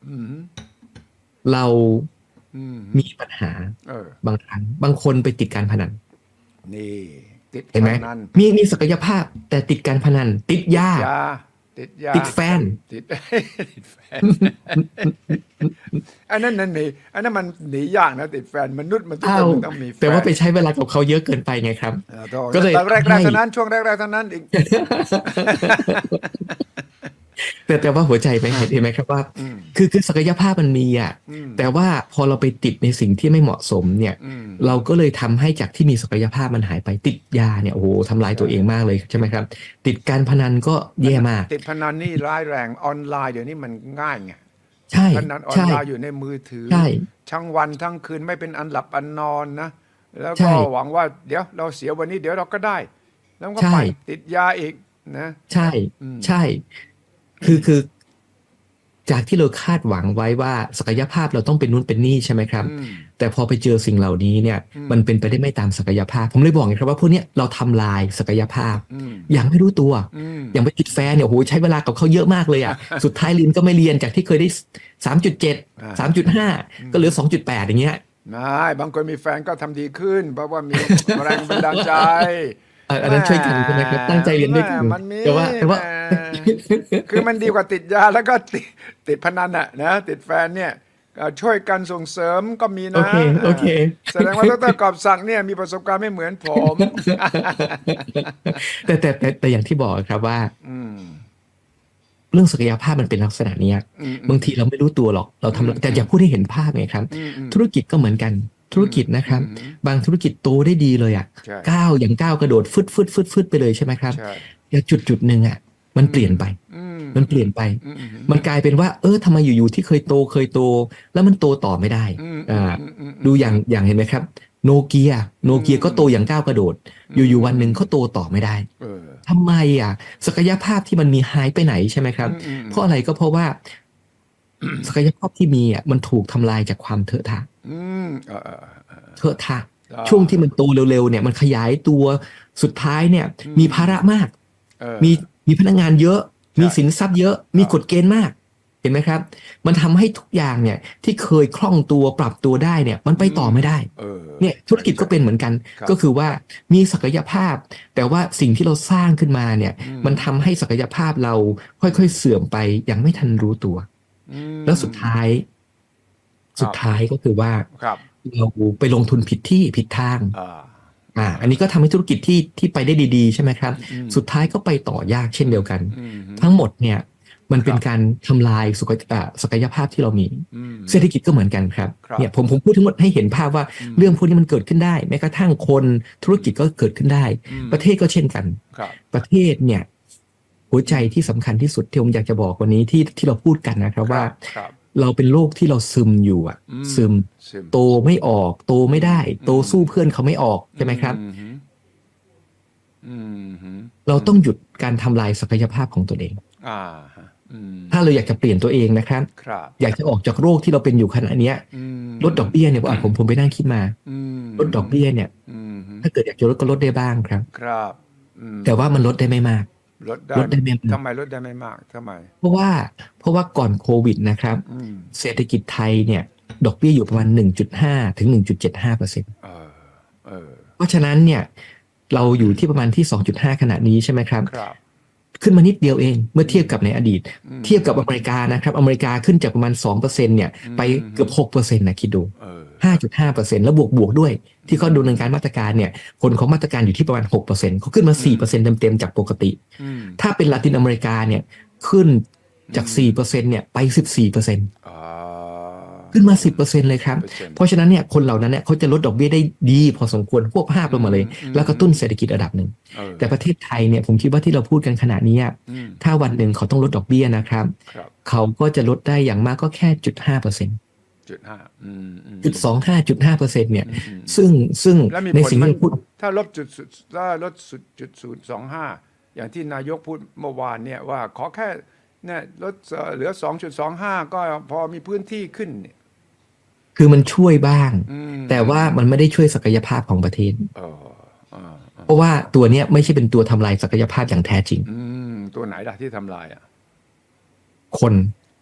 เรามีปัญหาบางครั้งบางคนไปติดการพนันนี่ติดเห็นไหมมีศักยภาพแต่ติดการพนันติดยาติดแฟนติดแฟนอันนั้นหนีอันนั้นมันหนียากนะติดแฟนมนุษย์มันต้องมีแฟนแต่ว่าไปใช้เวลากับเขาเยอะเกินไปไงครับก็เลยแรกๆเท่านั้นช่วงแรกๆเท่านั้นอีกแต่ว่าหัวใจไหมเห็นไหมครับว่าคือศักยภาพมันมีแต่ว่าพอเราไปติดในสิ่งที่ไม่เหมาะสมเนี่ยเราก็เลยทำให้จากที่มีศักยภาพมันหายไปติดยาเนี่ยโอ้โหทำลายตัวเองมากเลยใช่ไหมครับติดการพนันก็แย่มากติดพนันนี่ร้ายแรงออนไลน์เดี๋ยวนี้มันง่ายไงใช่พนันออนไลน์อยู่ในมือถือทั้งวันทั้งคืนไม่เป็นอันหลับอันนอนนะแล้วก็หวังว่าเดี๋ยวเราเสียวันนี้เดี๋ยวเราก็ได้แล้วก็ไปติดยาอีกนะใช่คือจากที่เราคาดหวังไว้ว่าศักยภาพเราต้องเป็นนู้นเป็นนี่ใช่ไหมครับแต่พอไปเจอสิ่งเหล่านี้เนี่ยมันเป็นไปได้ไม่ตามศักยภาพผมเลยบอกไงครับว่าพวกนี้เราทำลายศักยภาพอย่างไม่รู้ตัวอย่างไปติดแฟนเนี่ยโอ้โหใช้เวลากับเขาเยอะมากเลยสุดท้ายเรียนก็ไม่เรียนจากที่เคยได้ 3.7 3.5 ก็เหลือ 2.8 อย่างเงี้ยไม่บางคนมีแฟนก็ทำดีขึ้นเพราะว่ามีแรงบันดาลใจอันนั้นช่วยกันใช่ไหมครับตั้งใจเรียนด้วยกันแต่ว่าคือมันดีกว่าติดยาแล้วก็ติดพนันอะนะติดแฟนเนี่ยช่วยกันส่งเสริมก็มีนะโอเคแสดงว่าดร.กอบศักดิ์เนี่ยมีประสบการณ์ไม่เหมือนผมแต่อย่างที่บอกครับว่าเรื่องศักยภาพมันเป็นลักษณะนี้บางทีเราไม่รู้ตัวหรอกเราทำแต่อยากพูดให้เห็นภาพไงครับธุรกิจก็เหมือนกันธุรกิจนะครับบางธุรกิจโตได้ดีเลยก้าวกระโดดฟึดไปเลยใช่ไหมครับแต่จุดหนึ่งมันเปลี่ยนไปมันกลายเป็นว่าทำไมอยู่ๆที่เคยโตแล้วมันโตต่อไม่ได้ดูอย่างเห็นไหมครับโนเกียก็โตอย่างก้าวกระโดดอยู่วันหนึ่งเขาโตต่อไม่ได้ทำไมศักยภาพที่มันมีหายไปไหนใช่ไหมครับเพราะอะไรก็เพราะว่าศักยภาพที่มีมันถูกทำลายจากความเถอะทะช่วงที่มันโตเร็วๆเนี่ยมันขยายตัวสุดท้ายเนี่ยมีภาระมากมีพนักงานเยอะมีสินทรัพย์เยอะมีกฎเกณฑ์มากเห็นไหมครับมันทำให้ทุกอย่างเนี่ยที่เคยคล่องตัวปรับตัวได้เนี่ยมันไปต่อไม่ได้เนี่ยธุรกิจก็เป็นเหมือนกันก็คือว่ามีศักยภาพแต่ว่าสิ่งที่เราสร้างขึ้นมาเนี่ยมันทำให้ศักยภาพเราค่อยๆเสื่อมไปอย่างไม่ทันรู้ตัวแล้วสุดท้ายก็คือว่าเราไปลงทุนผิดที่ผิดทางอันนี้ก็ทำให้ธุรกิจที่ไปได้ดีๆใช่ไหมครับสุดท้ายก็ไปต่อยากเช่นเดียวกันทั้งหมดเนี่ยมันเป็นการทำลายศักยภาพที่เรามีเศรษฐกิจก็เหมือนกันครับเนี่ยผมพูดทั้งหมดให้เห็นภาพว่าเรื่องพวกนี้มันเกิดขึ้นได้แม้กระทั่งคนธุรกิจก็เกิดขึ้นได้ประเทศก็เช่นกันประเทศเนี่ยหัวใจที่สำคัญที่สุดที่ผมอยากจะบอกวันนี้ที่เราพูดกันนะครับว่าเราเป็นโลกที่เราซึมอยู่ซึมโตไม่ออกโตไม่ได้โตสู้เพื่อนเขาไม่ออกใช่ไหมครับเราต้องหยุดการทำลายศักยภาพของตัวเองถ้าเราอยากจะเปลี่ยนตัวเองนะครับอยากจะออกจากโรคที่เราเป็นอยู่ขณะนี้ลดดอกเบี้ยเนี่ยผมไปนั่งคิดมาลดดอกเบี้ยเนี่ยถ้าเกิดอยากจะลดก็ลดได้บ้างครับแต่ว่ามันลดได้ไม่มากลดได้ไม่ทำไมลดได้ไม่มากทำไมเพราะว่าก่อนโควิดนะครับเศรษฐกิจไทยเนี่ยดอกเบี้ยอยู่ประมาณ 1.5 ถึง 1.75%เพราะฉะนั้นเนี่ยเราอยู่ที่ประมาณที่ 2.5 ขณะนี้ใช่ไหมครับขึ้นมานิดเดียวเองเมื่อเทียบกับในอดีตเทียบกับอเมริกานะครับอเมริกาขึ้นจากประมาณ 2% เนี่ยไปเกือบ 6% นะคิดดู 5.5% แล้วบวกด้วยที่เขาดำเนินการมาตรการเนี่ยผลของมาตรการอยู่ที่ประมาณ 6% เขาขึ้นมา 4% เต็มๆจากปกติถ้าเป็นลาตินอเมริกาเนี่ยขึ้นจาก 4% เนี่ยไป 14%ขึ้นมา 10% เลยครับเพราะฉะนั้นเนี่ยคนเหล่านั้นเนี่ยเขาจะลดดอกเบี้ยได้ดีพอสมควรควบภาพลงมาเลยแล้วกระตุ้นเศรษฐกิจระดับหนึ่งแต่ประเทศไทยเนี่ยผมคิดว่าที่เราพูดกันขณะนี้ถ้าวันหนึ่งเขาต้องลดดอกเบี้ยนะครับเขาก็จะลดได้อย่างมากก็แค่ 0.25% เนี่ยซึ่งในสิ่งที่พูดถ้าลบ0.25อย่างที่นายกพูดเมื่อวานเนี่ยว่าขอแค่เนี่ยลดเหลือ 2.25 ก็พอมีพื้นที่ขึ้นเนี่ยคือมันช่วยบ้างแต่ว่ามันไม่ได้ช่วยศักยภาพของประเทศเพราะว่าตัวเนี้ยไม่ใช่เป็นตัวทำลายศักยภาพอย่างแท้จริงตัวไหนล่ะที่ทำลายคน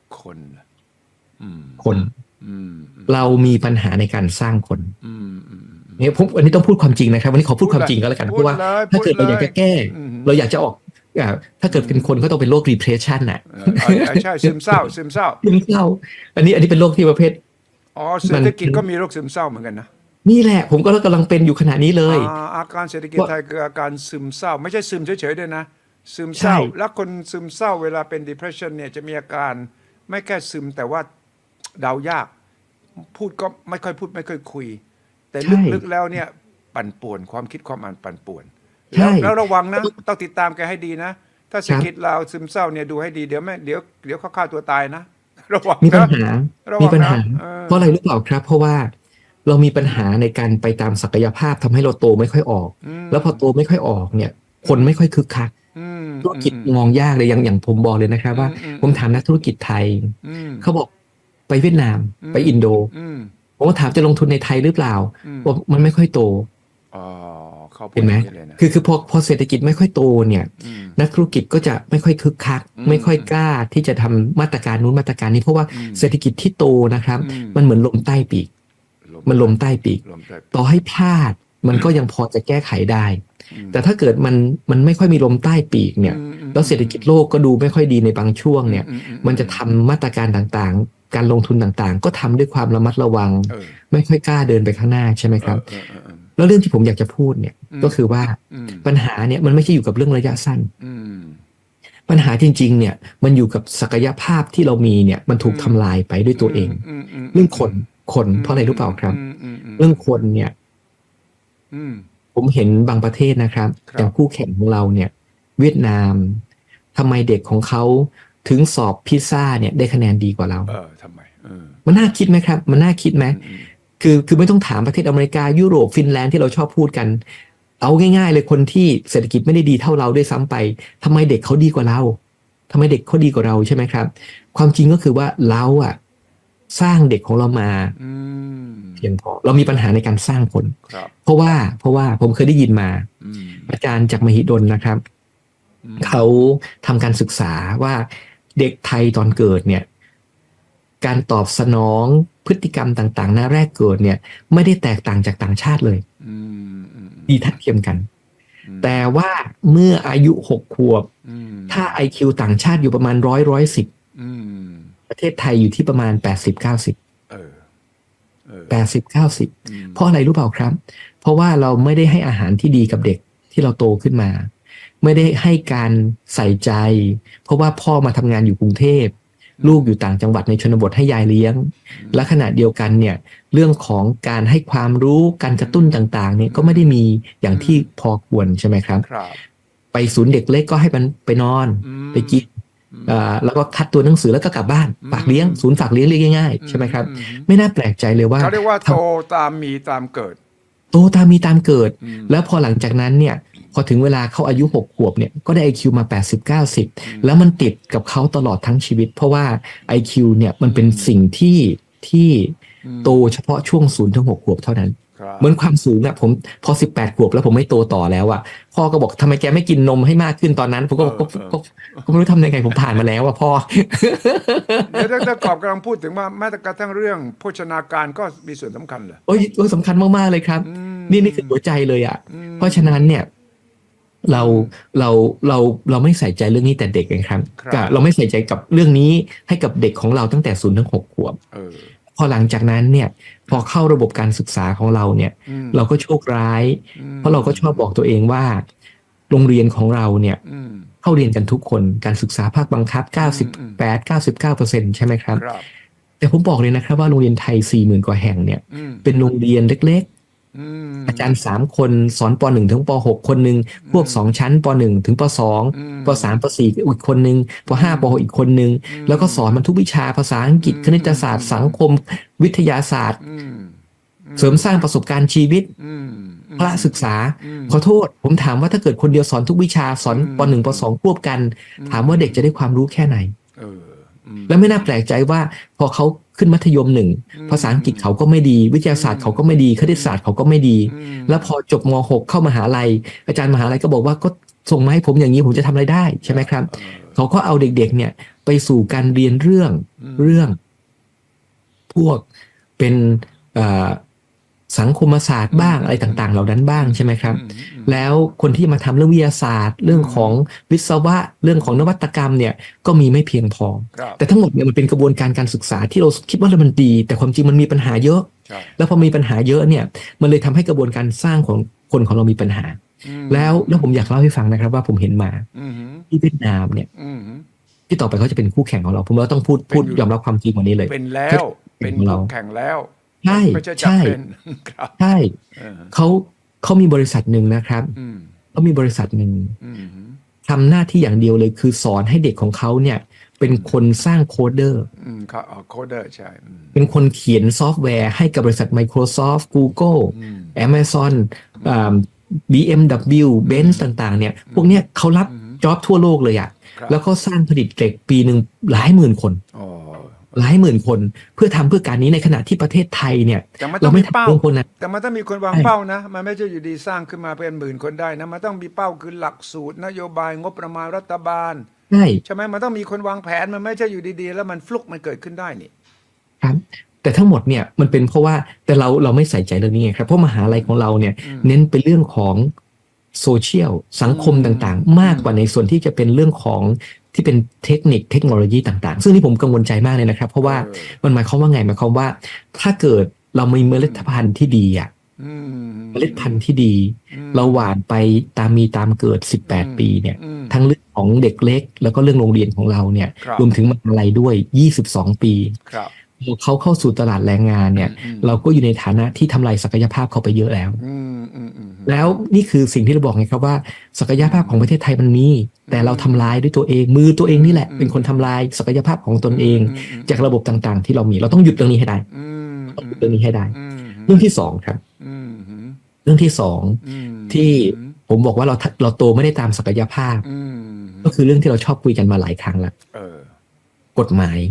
เรามีปัญหาในการสร้างคนเนี่ยผมวันนี้ต้องพูดความจริงนะครับวันนี้ขอพูดความจริงก็แล้วกันเพราะว่าถ้าเกิดเราอยากจะแก้เราอยากจะออกถ้าเกิดเป็นคนก็ต้องเป็นโรค depression น่ะใช่ซึมเศร้าอันนี้เป็นโรคที่ประเภทเศรษฐกิจก็มีโรคซึมเศร้าเหมือนกันนะนี่แหละผมก็กำลังเป็นอยู่ขณะนี้เลยอาการเศรษฐกิจไทยคืออาการซึมเศร้าไม่ใช่ซึมเฉยๆด้วยนะซึมเศร้าแล้วคนซึมเศร้าเวลาเป็น depression เนี่ยจะมีอาการไม่แค่ซึมแต่ว่าเดายากพูดก็ไม่ค่อยพูดไม่ค่อยคุยแต่ลึกๆแล้วเนี่ยปั่นป่วนความคิดความอ่านปั่นป่วนแล้วระวังนะต้องติดตามแกให้ดีนะถ้าเศรษฐกิจเราซึมเศร้าเนี่ยดูให้ดีเดี๋ยวเขาฆ่าตัวตายนะระวังมีปัญหาเพราะอะไรหรือเปล่าครับเพราะว่าเรามีปัญหาในการไปตามศักยภาพทำให้เราโตไม่ค่อยออกแล้วพอโตไม่ค่อยออกเนี่ยคนไม่ค่อยคึกคักธุรกิจมองยากเลยอย่างผมบอกเลยนะครับว่าผมถามนักธุรกิจไทยเขาบอกไปเวียดนามไปอินโดผมก็ถามจะลงทุนในไทยหรือเปล่าบอกมันไม่ค่อยโตเห็นไหมคือพอเศรษฐกิจไม่ค่อยโตเนี่ยนักธุรกิจก็จะไม่ค่อยคึกคักไม่ค่อยกล้าที่จะทำมาตรการนู้นมาตรการนี้เพราะว่าเศรษฐกิจที่โตนะครับมันเหมือนลมใต้ปีกต่อให้พลาดมันก็ยังพอจะแก้ไขได้แต่ถ้าเกิดมันไม่ค่อยมีลมใต้ปีกเนี่ยแล้วเศรษฐกิจโลกก็ดูไม่ค่อยดีในบางช่วงเนี่ยมันจะทำมาตรการต่างๆการลงทุนต่างๆก็ทำด้วยความระมัดระวังไม่ค่อยกล้าเดินไปข้างหน้าใช่ไหมครับแล้วเรื่องที่ผมอยากจะพูดเนี่ยก็คือว่าปัญหาเนี่ยมันไม่ใช่อยู่กับเรื่องระยะสั้นปัญหาจริงๆเนี่ยมันอยู่กับศักยภาพที่เรามีเนี่ยมันถูกทำลายไปด้วยตัวเองเรื่องคนเพราะอะไรรู้เปล่าครับเรื่องคนเนี่ยผมเห็นบางประเทศนะครับอย่างคู่แข่งของเราเนี่ยเวียดนามทำไมเด็กของเขาถึงสอบพิซซ่าเนี่ยได้คะแนนดีกว่าเราทำไมมันน่าคิดไหมครับมันน่าคิดไหมคือไม่ต้องถามประเทศอเมริกายุโรปฟินแลนด์ที่เราชอบพูดกันเอาง่ายๆเลยคนที่เศรษฐกิจไม่ได้ดีเท่าเราด้วยซ้ำไปทำไมเด็กเขาดีกว่าเราทำไมเด็กเขาดีกว่าเราใช่ไหมครับความจริงก็คือว่าเราอะสร้างเด็กของเรามาเพียงพอเรามีปัญหาในการสร้างคนเพราะว่าผมเคยได้ยินมาอาจารย์จากมหิดลนะครับเขาทำการศึกษาว่าเด็กไทยตอนเกิดเนี่ยการตอบสนองพฤติกรรมต่างๆหน้าแรกเกิดเนี่ยไม่ได้แตกต่างจากต่างชาติเลยดีทัดเทียมกันแต่ว่าเมื่ออายุ6 ขวบถ้า IQ ต่างชาติอยู่ประมาณ110ประเทศไทยอยู่ที่ประมาณ80-90 80-90เพราะอะไรรู้เปล่าครับเพราะว่าเราไม่ได้ให้อาหารที่ดีกับเด็กที่เราโตขึ้นมาไม่ได้ให้การใส่ใจเพราะว่าพ่อมาทำงานอยู่กรุงเทพลูกอยู่ต่างจังหวัดในชนบทให้ยายเลี้ยงและขณะเดียวกันเนี่ยเรื่องของการให้ความรู้การกระตุ้นต่างๆเนี่ยก็ไม่ได้มีอย่างที่พอควรใช่ไหมครับไปศูนย์เด็กเล็กก็ให้มันไปนอนไปกินแล้วก็คัดตัวหนังสือแล้วก็กลับบ้านฝากเลี้ยงศูนย์ฝากเลี้ยงเรียกง่ายๆใช่ไหมครับไม่น่าแปลกใจเลยว่าเขาเรียกว่าโตตามมีตามเกิดแล้วพอหลังจากนั้นเนี่ยพอถึงเวลาเขาอายุ6 ขวบเนี่ยก็ได้ IQ มา80-90แล้วมันติดกับเขาตลอดทั้งชีวิตเพราะว่า IQ เนี่ยมันเป็นสิ่งที่โตเฉพาะช่วง0-6 ขวบเท่านั้นเหมือนความสูงเนี่ยผมพอ18 ขวบแล้วผมไม่โตต่อแล้วอ่ะพ่อก็บอกทำไมแกไม่กินนมให้มากขึ้นตอนนั้นผมก็บอกก็ไม่รู้ทำยังไงผมผ่านมาแล้วอ่ะพ่อแล้วถ้ากอบกำลังพูดถึงว่าแม้แต่กระทั่งเรื่องโภชนาการก็มีส่วนสำคัญเหรอโอ้ยสำคัญมากๆเลยครับนี่คือหัวใจเลยอ่ะเพราะฉะนั้นเนี่ยเราไม่ใส่ใจเรื่องนี้แต่เด็กไงครับเราไม่ใส่ใจกับเรื่องนี้ให้กับเด็กของเราตั้งแต่0-6 ขวบพอหลังจากนั้นเนี่ยพอเข้าระบบการศึกษาของเราเนี่ยเราก็โชคร้ายเพราะเราก็ชอบบอกตัวเองว่าโรงเรียนของเราเนี่ยเข้าเรียนกันทุกคนการศึกษาภาคบังคับ 98-99% ใช่ไหมครับแต่ผมบอกเลยนะครับว่าโรงเรียนไทย 40,000 กว่าแห่งเนี่ยเป็นโรงเรียนเล็กๆอาจารย์3 คนสอนป.1 ถึงป.6 คนหนึ่งพวก2 ชั้นป.1 ถึงป.2 ป.3 ป.4 อีกคนหนึ่งป.5 ป.6 อีกคนหนึ่งแล้วก็สอนมันทุกวิชาภาษาอังกฤษคณิตศาสตร์สังคมวิทยาศาสตร์เสริมสร้างประสบการณ์ชีวิตพระศึกษาขอโทษผมถามว่าถ้าเกิดคนเดียวสอนทุกวิชาสอนป.1 ป.2 ควบกันถามว่าเด็กจะได้ความรู้แค่ไหนแล้วไม่น่าแปลกใจว่าพอเขาขึ้นมัธยม1ภาษาอังกฤษเขาก็ไม่ดีวิทยาศาสตร์เขาก็ไม่ดีคณิตศาสตร์เขาก็ไม่ดีแล้วพอจบม.6 เข้ามหาลัยอาจารย์มหาลัยก็บอกว่าก็ส่งมาให้ผมอย่างนี้ผมจะทำอะไรได้ใช่ไหมครับเขาก็เอาเด็กๆเนี่ยไปสู่การเรียนเรื่องพวกเป็นสังคมศาสตร์บ้างอะไรต่างๆเหล่านั้นบ้างใช่ไหมครับแล้วคนที่มาทำเรื่องวิทยาศาสตร์เรื่องของวิศวะเรื่องของนวัตกรรมเนี่ยก็มีไม่เพียงพอแต่ทั้งหมดเนี่ยมันเป็นกระบวนการศึกษาที่เราคิดว่ามันดีแต่ความจริงมันมีปัญหาเยอะแล้วพอมีปัญหาเยอะเนี่ยมันเลยทำให้กระบวนการสร้างของคนของเรามีปัญหาแล้วผมอยากเล่าให้ฟังนะครับว่าผมเห็นมาที่เวียดนามเนี่ยที่ต่อไปเขาจะเป็นคู่แข่งของเราผมว่าต้องพูดยอมรับความจริงวันนี้เลยเป็นแล้วเป็นคู่แข่งแล้วใช่เขามีบริษัทหนึ่งนะครับเขามีบริษัทหนึ่งทำหน้าที่อย่างเดียวเลยคือสอนให้เด็กของเขาเนี่ยเป็นคนสร้างโคดเดอร์โคดเดอร์ใช่เป็นคนเขียนซอฟต์แวร์ให้กับบริษัท Microsoft Google Amazon BMW Benz ต่างๆเนี่ยพวกเนี้ยเขารับจ็อบทั่วโลกเลยอ่ะแล้วก็สร้างผลิตเด็กปีหนึ่งหลายหมื่นคนเพื่อทำเพื่อการนี้ในขณะที่ประเทศไทยเนี่ยเราไม่ทำเป้าคนนะแต่มันต้องมีคนวางเป้านะมันไม่ใช่อยู่ดีสร้างขึ้นมาเป็น10,000 คนได้นะมันต้องมีเป้าคือหลักสูตรนโยบายงบประมาณรัฐบาลใช่ไหมมันต้องมีคนวางแผนมันไม่ใช่อยู่ดีๆแล้วมันฟลุกมันเกิดขึ้นได้นี่ครับแต่ทั้งหมดเนี่ยมันเป็นเพราะว่าแต่เราไม่ใส่ใจเรื่องนี้ไงครับเพราะมหาลัยของเราเนี่ยเน้นเป็นเรื่องของโซเชียลสังคมต่างๆมากกว่าในส่วนที่จะเป็นเรื่องของที่เป็นเทคโนโลยีต่างๆซึ่งนี่ผมกังวลใจมากเลยนะครับเพราะว่ามันหมายความว่าไงหมายความว่าถ้าเกิดเรามีเมล็ดพันธุ์ที่ดีอ่ะเมล็ดพันธุ์ที่ดีเราหว่านไปตามมีตามเกิด18ปีเนี่ยทั้งเรื่องของเด็กเล็กแล้วก็เรื่องโรงเรียนของเราเนี่ยรวมถึงมหาลัยด้วย22ปีเขาเข้าสู่ตลาดแรงงานเนี่ยเราก็อยู่ในฐานะที่ทำลายศักยภาพเขาไปเยอะแล้วแล้วนี่คือสิ่งที่เราบอกไงครับว่าศักยภาพของประเทศไทยมันมีแต่เราทำลายด้วยตัวเองมือตัวเองนี่แหละเป็นคนทำลายศักยภาพของตนเองจากระบบต่างๆที่เรามีเราต้องหยุดเรื่องนี้ให้ได้ต้องหยุดเรื่องนี้ให้ได้เรื่องที่สองครับเรื่องที่สองที่ผมบอกว่าเราโตไม่ได้ตามศักยภาพก็คือเรื่องที่เราชอบคุยกันมาหลายครั้งแล้วกฎหมาย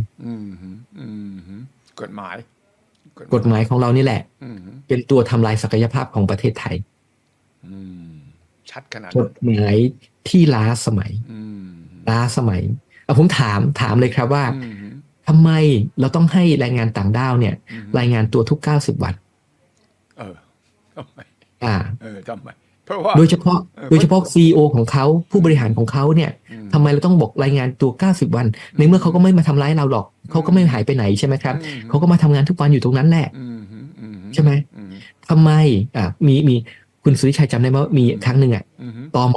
กฎหมายของเรานี่แหละเป็นตัวทำลายศักยภาพของประเทศไทยชัดขนาดกฎหมายที่ล้าสมัยผมถามเลยครับว่าทำไมเราต้องให้แรงงานต่างด้าวเนี่ยรายงานตัวทุก90วันทำไมทำไมเพราะว่าโดยเฉพาะ CEO ของเขาผู้บริหารของเขาเนี่ยทำไมเราต้องบอกรายงานตัว90วันในเมื่อเขาก็ไม่มาทำร้ายเราหรอกเขาก็ไม่หายไปไหนใช่ไหมครับเขาก็มาทำงานทุกวันอยู่ตรงนั้นแหละใช่ไหมทำไมมีคุณสุริชัยจำได้ไหมว่ามีครั้งหนึ่งตม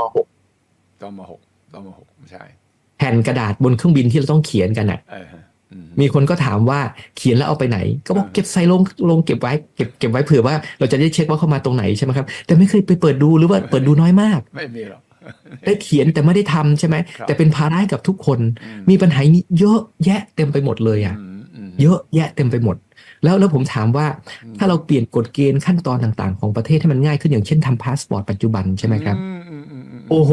.6 ใช่แผ่นกระดาษบนเครื่องบินที่เราต้องเขียนกันมีคนก็ถามว่าเขียนแล้วเอาไปไหนก็บอกเก็บใส่ลงเก็บไว้เก็บไว้เผื่อว่าเราจะได้เช็คว่าเข้ามาตรงไหนใช่ไหมครับแต่ไม่เคยไปเปิดดูหรือว่าเปิดดูน้อยมากไม่มีหรอกได้เขียนแต่ไม่ได้ทำใช่ไหมแต่เป็นภาระกับทุกคนมีปัญหาเยอะแยะเต็มไปหมดเลยเยอะแยะเต็มไปหมดแล้วผมถามว่าถ้าเราเปลี่ยนกฎเกณฑ์ขั้นตอนต่างๆของประเทศให้มันง่ายขึ้นอย่างเช่นทำพาสปอร์ตปัจจุบันใช่ไหมครับโอ้โห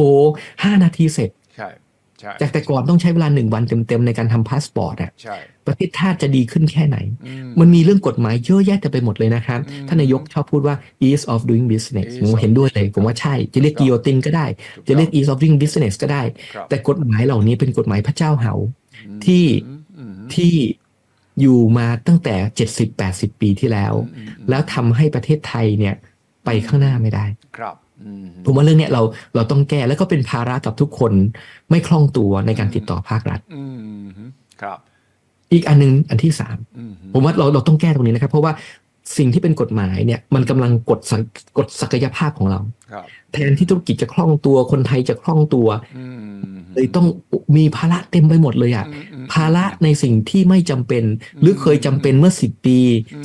5 นาทีเสร็จจากแต่ก่อนต้องใช้เวลา1 วันเต็มๆในการทำพาสปอร์ตประเทศชาติจะดีขึ้นแค่ไหนมันมีเรื่องกฎหมายเยอะแยะเต็มไปหมดเลยนะครับท่านนายกชอบพูดว่า ease of doing business ผมเห็นด้วยเลยผมว่าใช่จะเรียกกิโยตินก็ได้จะเรียก ease of doing business ก็ได้แต่กฎหมายเหล่านี้เป็นกฎหมายพระเจ้าเหาที่อยู่มาตั้งแต่70-80 ปีที่แล้วทำให้ประเทศไทยเนี่ยไปข้างหน้าไม่ได้ผมว่าเรื่องนี้เราต้องแก้แล้วก็เป็นภาระกับทุกคนไม่คล่องตัวในการติดต่อภาครัฐอีกอันนึงอันที่3ผมว่าเราต้องแก้ตรงนี้นะครับเพราะว่าสิ่งที่เป็นกฎหมายเนี่ยมันกำลังกดศักยภาพของเราแทนที่ธุรกิจจะคล่องตัวคนไทยจะคล่องตัวเลยต้องมีภาระเต็มไปหมดเลยภาระในสิ่งที่ไม่จำเป็นหรือเคยจำเป็นเมื่อ10 ปี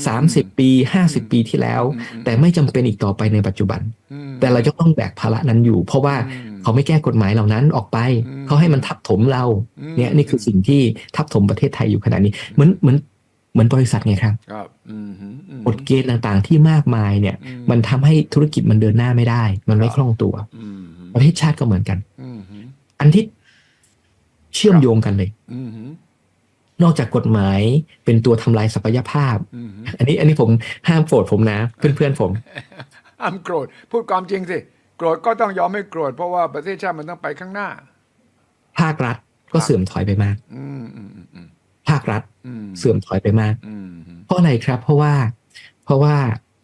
30 ปี50 ปีที่แล้วแต่ไม่จำเป็นอีกต่อไปในปัจจุบันแต่เราจะต้องแบกภาระนั้นอยู่เพราะว่าเขาไม่แก้กฎหมายเหล่านั้นออกไปเขาให้มันทับถมเราเนี่ยนี่คือสิ่งที่ทับถมประเทศไทยอยู่ขณะนี้เหมือนบริษัทไงครับกฎเกณฑ์ต่างๆที่มากมายเนี่ยมันทำให้ธุรกิจมันเดินหน้าไม่ได้มันไม่คล่องตัวประเทศชาติก็เหมือนกันอันที่เชื่อมโยงกันเลยนอกจากกฎหมายเป็นตัวทำลายศักยภาพอันนี้ผมห้ามโกรธผมนะเพื่อนๆผมห้ามโกรธพูดความจริงสิโกรธก็ต้องยอมไม่โกรธเพราะว่าประเทศชาติมันต้องไปข้างหน้าภาครัฐก็เสื่อมถอยไปมากภาครัฐเสื่อมถอยไปมากเพราะอะไรครับเพราะว่า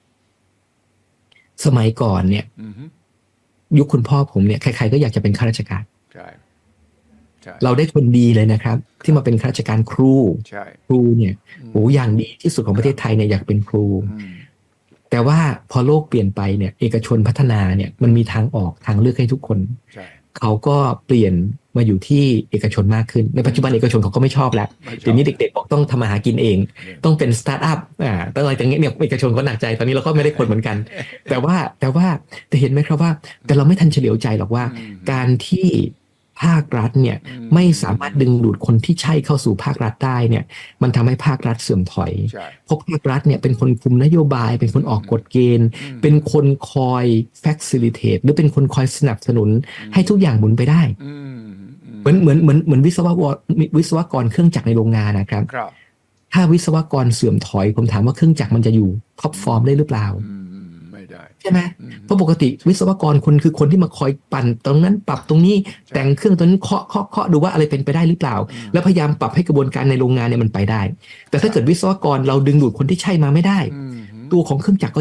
สมัยก่อนเนี่ยยุคคุณพ่อผมเนี่ยใครๆก็อยากจะเป็นข้าราชการเราได้คนดีเลยนะครับที่มาเป็นข้าราชการครูเนี่ยโอ้อย่างดีที่สุดของประเทศไทยเนี่ยอยากเป็นครูแต่ว่าพอโลกเปลี่ยนไปเนี่ยเอกชนพัฒนาเนี่ยมันมีทางออกทางเลือกให้ทุกคนเขาก็เปลี่ยนมาอยู่ที่เอกชนมากขึ้นในปัจจุบันเอกชนเขาก็ไม่ชอบแล้วเดี๋ยวนี้เด็กๆบอกต้องทำมาหากินเองต้องเป็นสตาร์ทอัพต้องอะไรอย่างเงี้ยเนี่ยเอกชนก็หนักใจตอนนี้เราก็ไม่ได้คนเหมือนกันแต่เห็นไหมครับว่าแต่เราไม่ทันเฉลียวใจหรอกว่าการที่ภาครัฐเนี่ยไม่สามารถดึงดูดคนที่ใช่เข้าสู่ภาครัฐได้เนี่ยมันทำให้ภาครัฐเสื่อมถอยเพราะภาครัฐเนี่ยเป็นคนคุมนโยบายเป็นคนออกกฎเกณฑ์เป็นคนคอย facilitate หรือเป็นคนคอยสนับสนุนให้ทุกอย่างหมุนไปได้เหมือนวิศวกรเครื่องจักรในโรงงานนะครับถ้าวิศวกรเสื่อมถอยผมถามว่าเครื่องจักรมันจะอยู่ท็อปฟอร์มได้หรือเปล่าใช่ไหมเพราะปกติวิศวกรคือคนที่มาคอยปั่นตรงนั้นปรับตรงนี้แต่งเครื่องตัวนี้เคาะดูว่าอะไรเป็นไปได้หรือเปล่าแล้วพยายามปรับให้กระบวนการในโรงงานเนี่ยมันไปได้แต่ถ้าเกิดวิศวกรเราดึงดูดคนที่ใช่มาไม่ได้ตัวของเครื่องจักรก็ยาก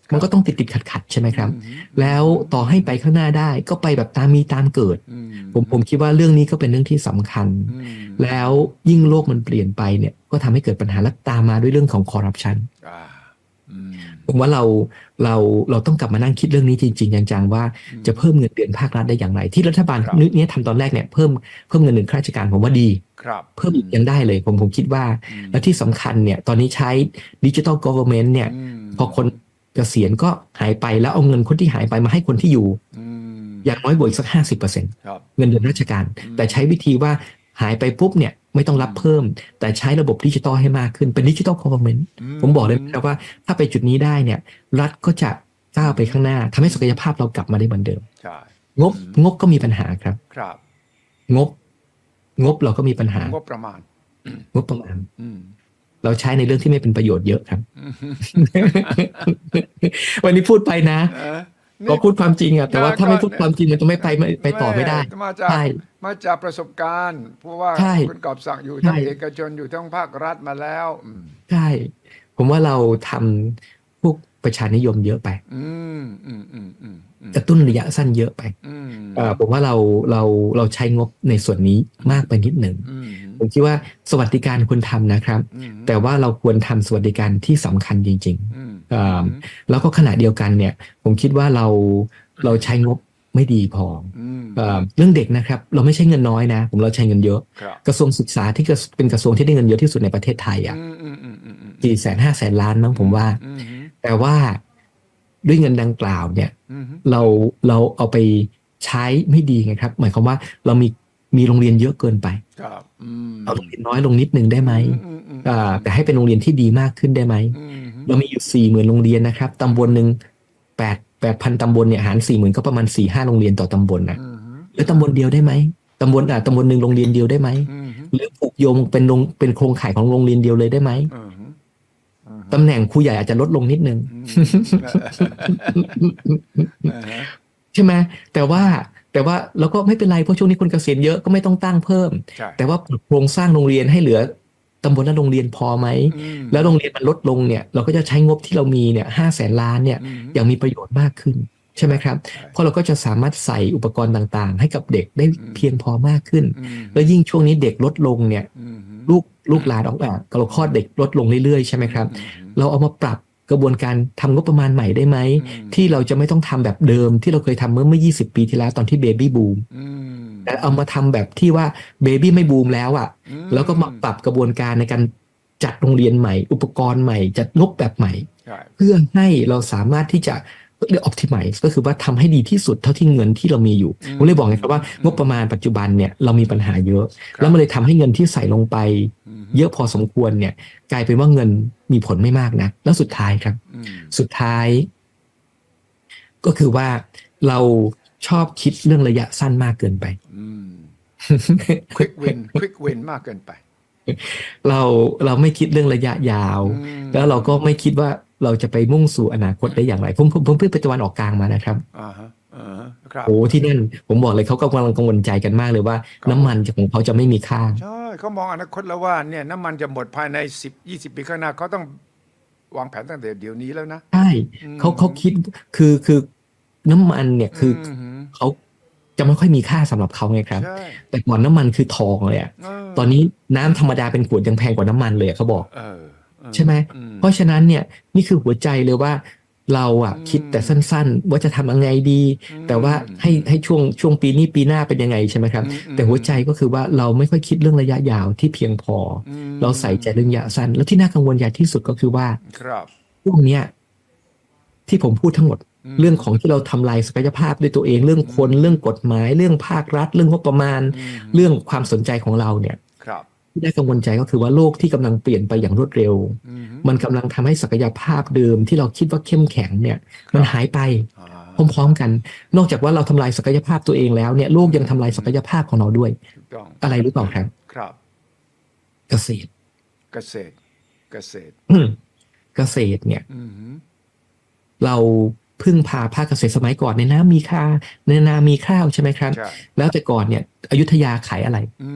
มันก็ต้องติดขัดใช่ไหมครับแล้วต่อให้ไปข้างหน้าได้ก็ไปแบบตามมีตามเกิดผมคิดว่าเรื่องนี้ก็เป็นเรื่องที่สำคัญแล้วยิ่งโลกมันเปลี่ยนไปเนี่ยก็ทำให้เกิดปัญหาและตามมาด้วยเรื่องของคอร์รัปชันผมว่าเราต้องกลับมานั่งคิดเรื่องนี้จริงๆจังๆว่าจะเพิ่มเงินเดือนภาครัฐได้อย่างไรที่รัฐบาลนี้ทำตอนแรกเนี่ยเพิ่มเงินเดือนข้าราชการผมว่าดีเพิ่มอีกยังได้เลยผมคิดว่าและที่สำคัญเนี่ยตอนนี้ใช้ดิจิทัล government เนี่ยพอคนเกษียณก็หายไปแล้วเอาเงินคนที่หายไปมาให้คนที่อยู่อย่างน้อยบวกอีกสัก 50% เงินเดือนราชการแต่ใช้วิธีว่าหายไปปุ๊บเนี่ยไม่ต้องรับเพิ่มแต่ใช้ระบบดิจิทัลให้มากขึ้นเป็นดิจิทัล government ผมบอกเลยนะครับว่าถ้าไปจุดนี้ได้เนี่ยรัฐก็จะก้าวไปข้างหน้าทำให้ศักยภาพเรากลับมาได้เหมือนเดิมงบก็มีปัญหาครับงบเราก็มีปัญหางบประมาณเราใช้ในเรื่องที่ไม่เป็นประโยชน์เยอะครับวันนี้พูดไปนะก็พูดความจริงอะแต่ว่าถ้าไม่พูดความจริงมันจะไม่ไปต่อไม่ได้มาจากประสบการณ์เพราะว่าคุณกอบศักดิ์อยู่ทั้งเอกชนอยู่ทั้งภาครัฐมาแล้วใช่ผมว่าเราทำพวกประชานิยมเยอะไปกระตุ้นระยะสั้นเยอะไปผมว่าเราใช้งบในส่วนนี้มากไปนิดหนึ่งผมคิดว่าสวัสดิการควรทำนะครับแต่ว่าเราควรทำสวัสดิการที่สำคัญจริงๆแล้วก็ขณะเดียวกันเนี่ยผมคิดว่าเราใช้งบไม่ดีพอเรื่องเด็กนะครับเราไม่ใช่เงินน้อยนะเราใช้เงินเยอะกระทรวงศึกษาที่เป็นกระทรวงที่ได้เงินเยอะที่สุดในประเทศไทย400,000-500,000 ล้านมั้งผมว่าแต่ว่าด้วยเงินดังกล่าวเนี่ยเราเอาไปใช้ไม่ดีไงครับหมายความว่าเรามีโรงเรียนเยอะเกินไปเอาโรงเรียนน้อยลงนิดนึงได้ไหมแต่ให้เป็นโรงเรียนที่ดีมากขึ้นได้ไหมเรามีอยู่40,000โรงเรียนนะครับตำบลหนึ่ง8,000ตำบลเนี่ยหาร40,000ก็ประมาณ 4-5 โรงเรียนต่อตำบลนะแล้วตำบลเดียวได้ไหมตำบลหนึ่งโรงเรียนเดียวได้ไหมหรือผูกโยงเป็นโครงข่ายของโรงเรียนเดียวเลยได้ไหมตำแหน่งครูใหญ่อาจจะลดลงนิดนึงใช่ไหมแต่ว่าเราก็ไม่เป็นไรเพราะช่วงนี้คนเกษียณเยอะก็ไม่ต้องตั้งเพิ่มแต่ว่าโครงสร้างโรงเรียนให้เหลือตำบลละโรงเรียนพอไหมแล้วโรงเรียนมันลดลงเนี่ยเราก็จะใช้งบที่เรามีเนี่ย500,000 ล้านเนี่ยอย่างมีประโยชน์มากขึ้นใช่ไหมครับเพราะเราก็จะสามารถใส่อุปกรณ์ต่างๆให้กับเด็กได้เพียงพอมากขึ้นแล้วยิ่งช่วงนี้เด็กลดลงเนี่ยลูกหลานออกมาเราคลอดเด็กลดลงเรื่อยๆใช่ไหมครับเราเอามาปรับกระบวนการทำงบประมาณใหม่ได้ไหมที่เราจะไม่ต้องทำแบบเดิมที่เราเคยทำเมื่อ20 ปีที่แล้วตอนที่เบบี้บูมแต่เอามาทำแบบที่ว่าเบบี้ไม่บูมแล้วอ่ะแล้วก็มาปรับกระบวนการในการจัดโรงเรียนใหม่อุปกรณ์ใหม่จัดงบแบบใหม่เพื่อให้เราสามารถที่จะเรียก optimize ก็คือว่าทำให้ดีที่สุดเท่าที่เงินที่เรามีอยู่ผมเลยบอกไงครับว่างบประมาณปัจจุบันเนี่ยเรามีปัญหาเยอะแล้วมันเลยทำให้เงินที่ใส่ลงไปเยอะพอสมควรเนี่ยกลายเป็นว่าเงินมีผลไม่มากนะแล้วสุดท้ายครับสุดท้ายก็คือว่าเราชอบคิดเรื่องระยะสั้นมากเกินไป quick win มากเกินไปเราไม่คิดเรื่องระยะยาวแล้วเราก็ไม่คิดว่าเราจะไปมุ่งสู่อนาคตได้อย่างไรผมเพิ่งไปตะวันออกกลางมานะครับโอ้ที่นั่นผมบอกเลยเขากำลังกังวลใจกันมากเลยว่าน้ำมันของเขาจะไม่มีค่าใช่เขามองอนาคตแล้วว่าเนี่ยน้ำมันจะหมดภายใน10-20 ปีข้างหน้าเขาต้องวางแผนตั้งแต่เดี๋ยวนี้แล้วนะใช่เขาคิดคือน้ำมันเนี่ยคือเขาจะไม่ค่อยมีค่าสำหรับเขาไงครับแต่ก่อนน้ำมันคือทองเลยอ่ะตอนนี้น้ำธรรมดาเป็นขวดยังแพงกว่าน้ำมันเลยเขาบอกใช่ไหมเพราะฉะนั้นเนี่ยนี่คือหัวใจเลยว่าเราอ่ะคิดแต่สั้นๆว่าจะทำยังไงดีแต่ว่าให้ช่วงปีนี้ปีหน้าเป็นยังไงใช่ไหมครับแต่หัวใจก็คือว่าเราไม่ค่อยคิดเรื่องระยะยาวที่เพียงพอเราใส่ใจเรื่องระยะสั้นแล้วที่น่ากังวลใหญ่ที่สุดก็คือว่าพวกเนี้ยที่ผมพูดทั้งหมดเรื่องของที่เราทำลายศักยภาพด้วยตัวเองเรื่องคนเรื่องกฎหมายเรื่องภาครัฐเรื่องงบประมาณเรื่องความสนใจของเราเนี่ยที่น่ากังวลใจก็คือว่าโลกที่กำลังเปลี่ยนไปอย่างรวดเร็วมันกำลังทำให้ศักยภาพเดิมที่เราคิดว่าเข้มแข็งเนี่ยมันหายไปพร้อมๆกันนอกจากว่าเราทำลายศักยภาพตัวเองแล้วเนี่ยโลกยังทำลายศักยภาพของเราด้วยอะไรหรือเปล่าครับเกษตรเนี่ยเราพึ่งพาภาคเกษตรสมัยก่อนในนามีข้าวใช่ไหมครับแล้วแต่ก่อนเนี่ยอยุธยาขายอะไร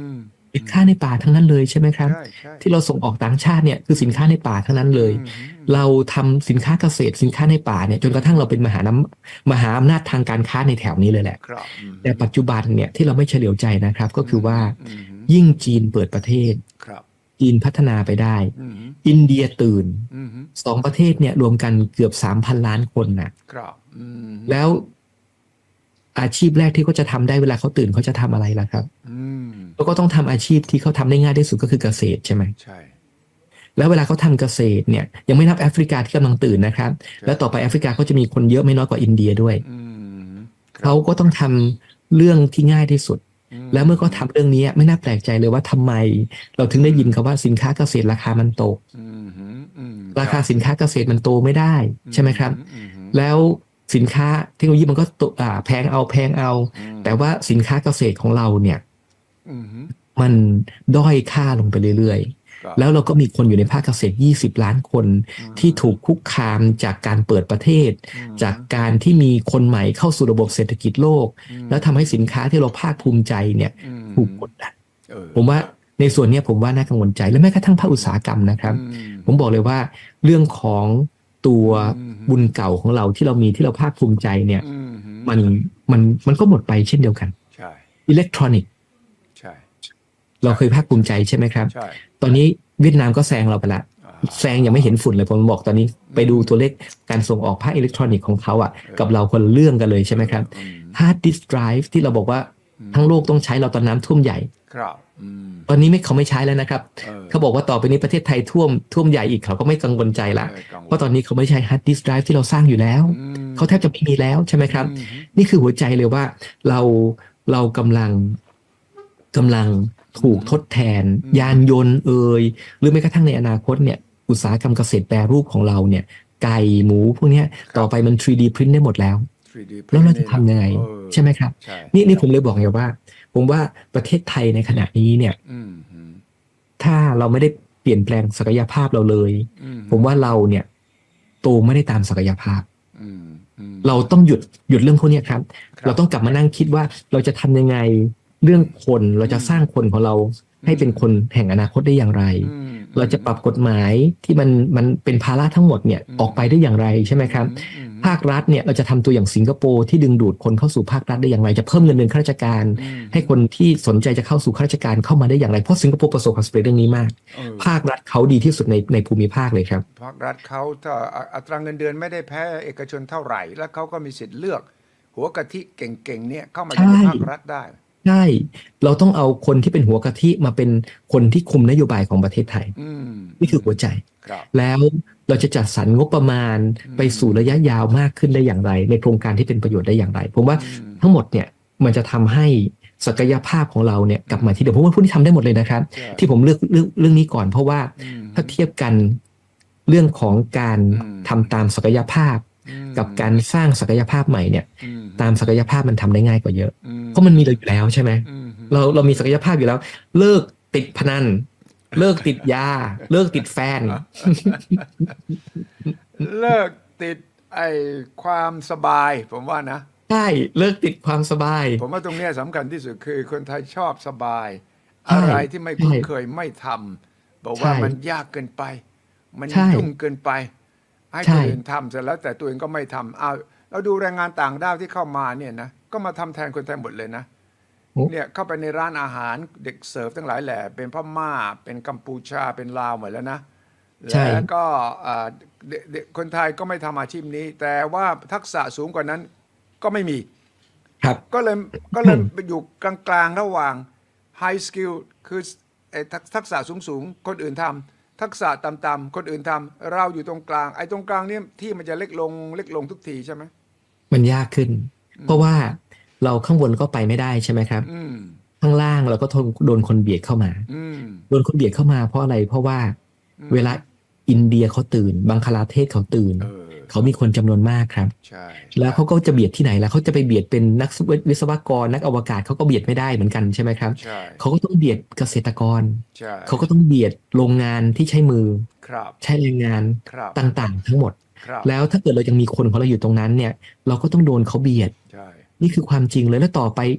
สินค้าในป่าทั้งนั้นเลยใช่ไหมครับใช่ใช่ที่เราส่งออกต่างชาติเนี่ยคือสินค้าในป่าทั้งนั้นเลยเราทำสินค้าเกษตรสินค้าในป่าเนี่ยจนกระทั่งเราเป็นมหาอำนาจทางการค้าในแถวนี้เลยแหละครับแต่ปัจจุบันเนี่ยที่เราไม่เฉลียวใจนะครับก็คือว่าอืมยิ่งจีนเปิดประเทศครับจีนพัฒนาไปได้อืมอินเดียตื่นอืมสองประเทศเนี่ยรวมกันเกือบ3,000 ล้านคนน่ะครับแล้วอาชีพแรกที่เขาจะทำได้เวลาเขาตื่นเขาจะทำอะไรล่ะครับอืมเขาก็ต้องทำอาชีพที่เขาทำได้ง่ายที่สุดก็คือเกษตรใช่ไหมใช่แล้วเวลาเขาทำเกษตรเนี่ยยังไม่นับแอฟริกาที่กำลังตื่นนะครับแล้วต่อไปแอฟริกาเขาจะมีคนเยอะไม่น้อยกว่าอินเดียด้วยอืมครัเขาบก็ต้องทำเรื่องที่ง่ายที่สุดแล้วเมื่อเขามทำเรื่องนี้ไม่น่าแปลกใจเลยว่าทำไมเราถึงได้ยินคำว่าสินค้าเกษตรราคามันตกอืมอืมครารับคาสินค้าเกษตรมันโตไม่ได้อืใช่ไหมครับอืมแล้วสินค้าเทคโนโลยีมันก็โตแพงเอาอืมแต่ว่าสินค้าเกษตรของเราเนี่ยอืมมันด้อยค่าลงไปเรื่อยก็ๆแล้วเราก็มีคนอยู่ในภาคเกษตร20 ล้านคนอืที่ถูกมคุกคามจากการเปิดประเทศอืจากมการที่มีคนใหม่เข้าสู่ระบบเศรษฐกิจโลกอืแล้วทำให้สินค้าที่เราภาคภูมิใจเนี่ยอืถูกมกดดันเออผมว่าในส่วนเนี้ยผมว่าน่ากังวลใจและแม้กระทั่งภาคอุตสาหกรรมนะครัอืบมผมบอกเลยว่าเรื่องของตัวอืบุญมเก่าของเราที่เรามีที่เราภาคภูมิใจเนี่ยอืมมันมันก็หมดไปเช่นเดียวกันใช่อิเล็กทรอนิกส์ใช่เราใช่เคยภาคภูมิใจใช่ไหมครับใช่ตอนนี้เวียดนามก็แซงเราไปละอ่แซงยังไม่เห็นฝุ่นเลยผมบอกตอนนี้อืไปดูมตัวเลขการส่งออกภาคอิเล็กทรอนิกส์ของเขาอ่ะเออกับเราคนละเรื่องกันเลยเอใช่ไหมครับออืมฮาร์ดดิสก์ไดรฟ์ที่เราบอกว่าอืทั้งโลกต้องมใช้เราตอนน้ำท่วมใหญ่ครับอืมตอนนี้เขาไม่ใช้แล้วนะครับเออเขาบอกว่าต่อไปนี้ประเทศไทยท่วมใหญ่อีกเขาก็ไม่กังวลใจละกังวลเพราะตอนนี้เขาไม่ใช้ฮาร์ดดิสก์ไดรฟ์ที่เราสร้างอยู่แล้วอืเขาแทบจะมไม่มีแล้วใช่ไหมอืครับมนี่คือหัวใจเลยว่าเราเรากำลังอืถูกมทดแทนอืมยานยนต์หรือแม้กระทั่งในอนาคตเนี่ยอุตสาหกรรมเกษตรแปรรูปของเราเนี่ยไก่หมูพวกเนี้ยครับต่อไปมัน 3D print ได้หมดแล้ว 3D แล้วเรา print จะนี่นะทำยังไงเออใช่ไหมครับใช่นี่ใช่ผมเลยบอกไงว่าผมว่าประเทศไทยในขณะนี้เนี่ยอืมอืมถ้าเราไม่ได้เปลี่ยนแปลงศักยภาพเราเลยอืมผมว่าเราเนี่ยโตไม่ได้ตามศักยภาพอืมอืมเราต้องหยุดเรื่องพวกเนี้ยครับครับเราต้องกลับมานั่งคิดว่าเราจะทำยังไงเรื่องคนเราอืมจะสร้างคนของเราอืมให้เป็นคนแห่งอนาคตได้อย่างไรอืมอืมเราจะปรับกฎหมายที่มันเป็นภาระทั้งหมดเนี่ยอืออกไปได้อย่างไรใช่ไหมมครับอืมภาครัฐเนี่ยเราจะทำตัวอย่างสิงคโปร์ที่ดึงดูดคนเข้าสู่ภาครัฐได้อย่างไรจะเพิ่มเงินเดือนข้าราชการอืมให้คนที่สนใจจะเข้าสู่ข้าราชการเข้ามาได้อย่างไรเพราะสิงคโปร์ประสบความสำเร็จเรื่องนี้มากเออภาครัฐเขาดีที่สุดในภูมิภาคเลยครับภาครัฐเขาถ้าอัตราเงินเดือนไม่ได้แพ้เอกชนเท่าไหร่แล้วเขาก็มีสิทธิ์เลือกหัวกะทิเก่งๆเนี่ยเข้ามาอยู่ใช่ในภาครัฐได้ใช่เราต้องเอาคนที่เป็นหัวกะทิมาเป็นคนที่คุมนโยบายของประเทศไทยอืมนี่อืมคือหัวใจครับแล้วเราจะจัดสรรงบประมาณอืไปสู่ระมยะยาวมากขึ้นได้อย่างไรในโครงการที่เป็นประโยชน์ได้อย่างไรผมว่าอืมทั้งหมดเนี่ยมันจะทำให้ศักยภาพของเราเนี่ยกลับมาที่เดิมผมว่าพวกนี้ทำได้หมดเลยนะครับใช่ที่ผมเรื่องนี้ก่อนเพราะว่าอืมถ้าเทียบกันเรื่องของการอืมทำตามศักยภาพอืกับมการสร้างศักยภาพใหม่เนี่ยอืมตามศักยภาพมันทำได้ง่ายกว่าเยอะอืเพราะมันมีเรามอยู่แล้วใช่ไหมอืมเรามีศักยภาพอยู่แล้วเลิกติดพนันเลิกติดยาเลิกติดแฟนเลิกติดไอ้ความสบายผมว่านะใช่เลิกติดความสบายผมว่าตรงเนี้ยสำคัญที่สุดคือคนไทยชอบสบายใช่อะไรที่ไม่ใช่คุ้นเคยไม่ทำบอกว่าใช่มันยากเกินไปมันใช่ยุ่งเกินไปให้คใช่นอื่นทำเสร็จแล้วแต่ตัวเองก็ไม่ทำเอาเราดูแรงงานต่างด้าวที่เข้ามาเนี่ยนะก็มาทำแทนคนไทยหมดเลยนะโอ้เนี่ยเข้าไปในร้านอาหารเด็กเสิร์ฟทั้งหลายแหละเป็นพม่าเป็นกัมพูชาเป็นลาวหมดแล้วนะใช่แล้วก็เด็กคนไทยก็ไม่ทำอาชีพนี้แต่ว่าทักษะสูงกว่านั้นก็ไม่มีครับก็เลยก็เลยไปอยู่กลางๆระหว่าง high skill คือไอ้ทักษะสูงๆคนอื่นทำทักษะต่ำๆคนอื่นทำเราอยู่ตรงกลางไอ้ตรงกลางเนี่ยที่มันจะเล็กลงทุกทีใช่ไหมมันยากขึ้นอืมเพราะว่าเราข้างบนก็ไปไม่ได้ใช่ไหมครับอืมข้างล่างเราก็โดนคนเบียดเข้ามาอืมโดนคนเบียดเข้ามาเพราะอะไรเพราะว่าอืมเวลาอินเดียเขาตื่นบังคลาเทศเขาตื่นเออเขามีคนจำนวนมากครับใช่แล้วใช่เขาก็จะเบียดที่ไหนแล้วเขาจะไปเบียดเป็นนักวิศวกรนักอวกาศเขาก็เบียดไม่ได้เหมือนกันใช่ไหมครับใช่เขาก็ต้องเบียดเกษตรกรใช่เขาก็ต้องเบียดโรงงานที่ใช้มือครับใช้แรงงานครับต่างๆทั้งหมดครับแล้วถ้าเกิดเรายังมีคนของเราอยู่ตรงนั้นเนี่ยเราก็ต้องโดนเขาเบียดใช่นี่คือความจริงเลยแล้วต่อไปแอ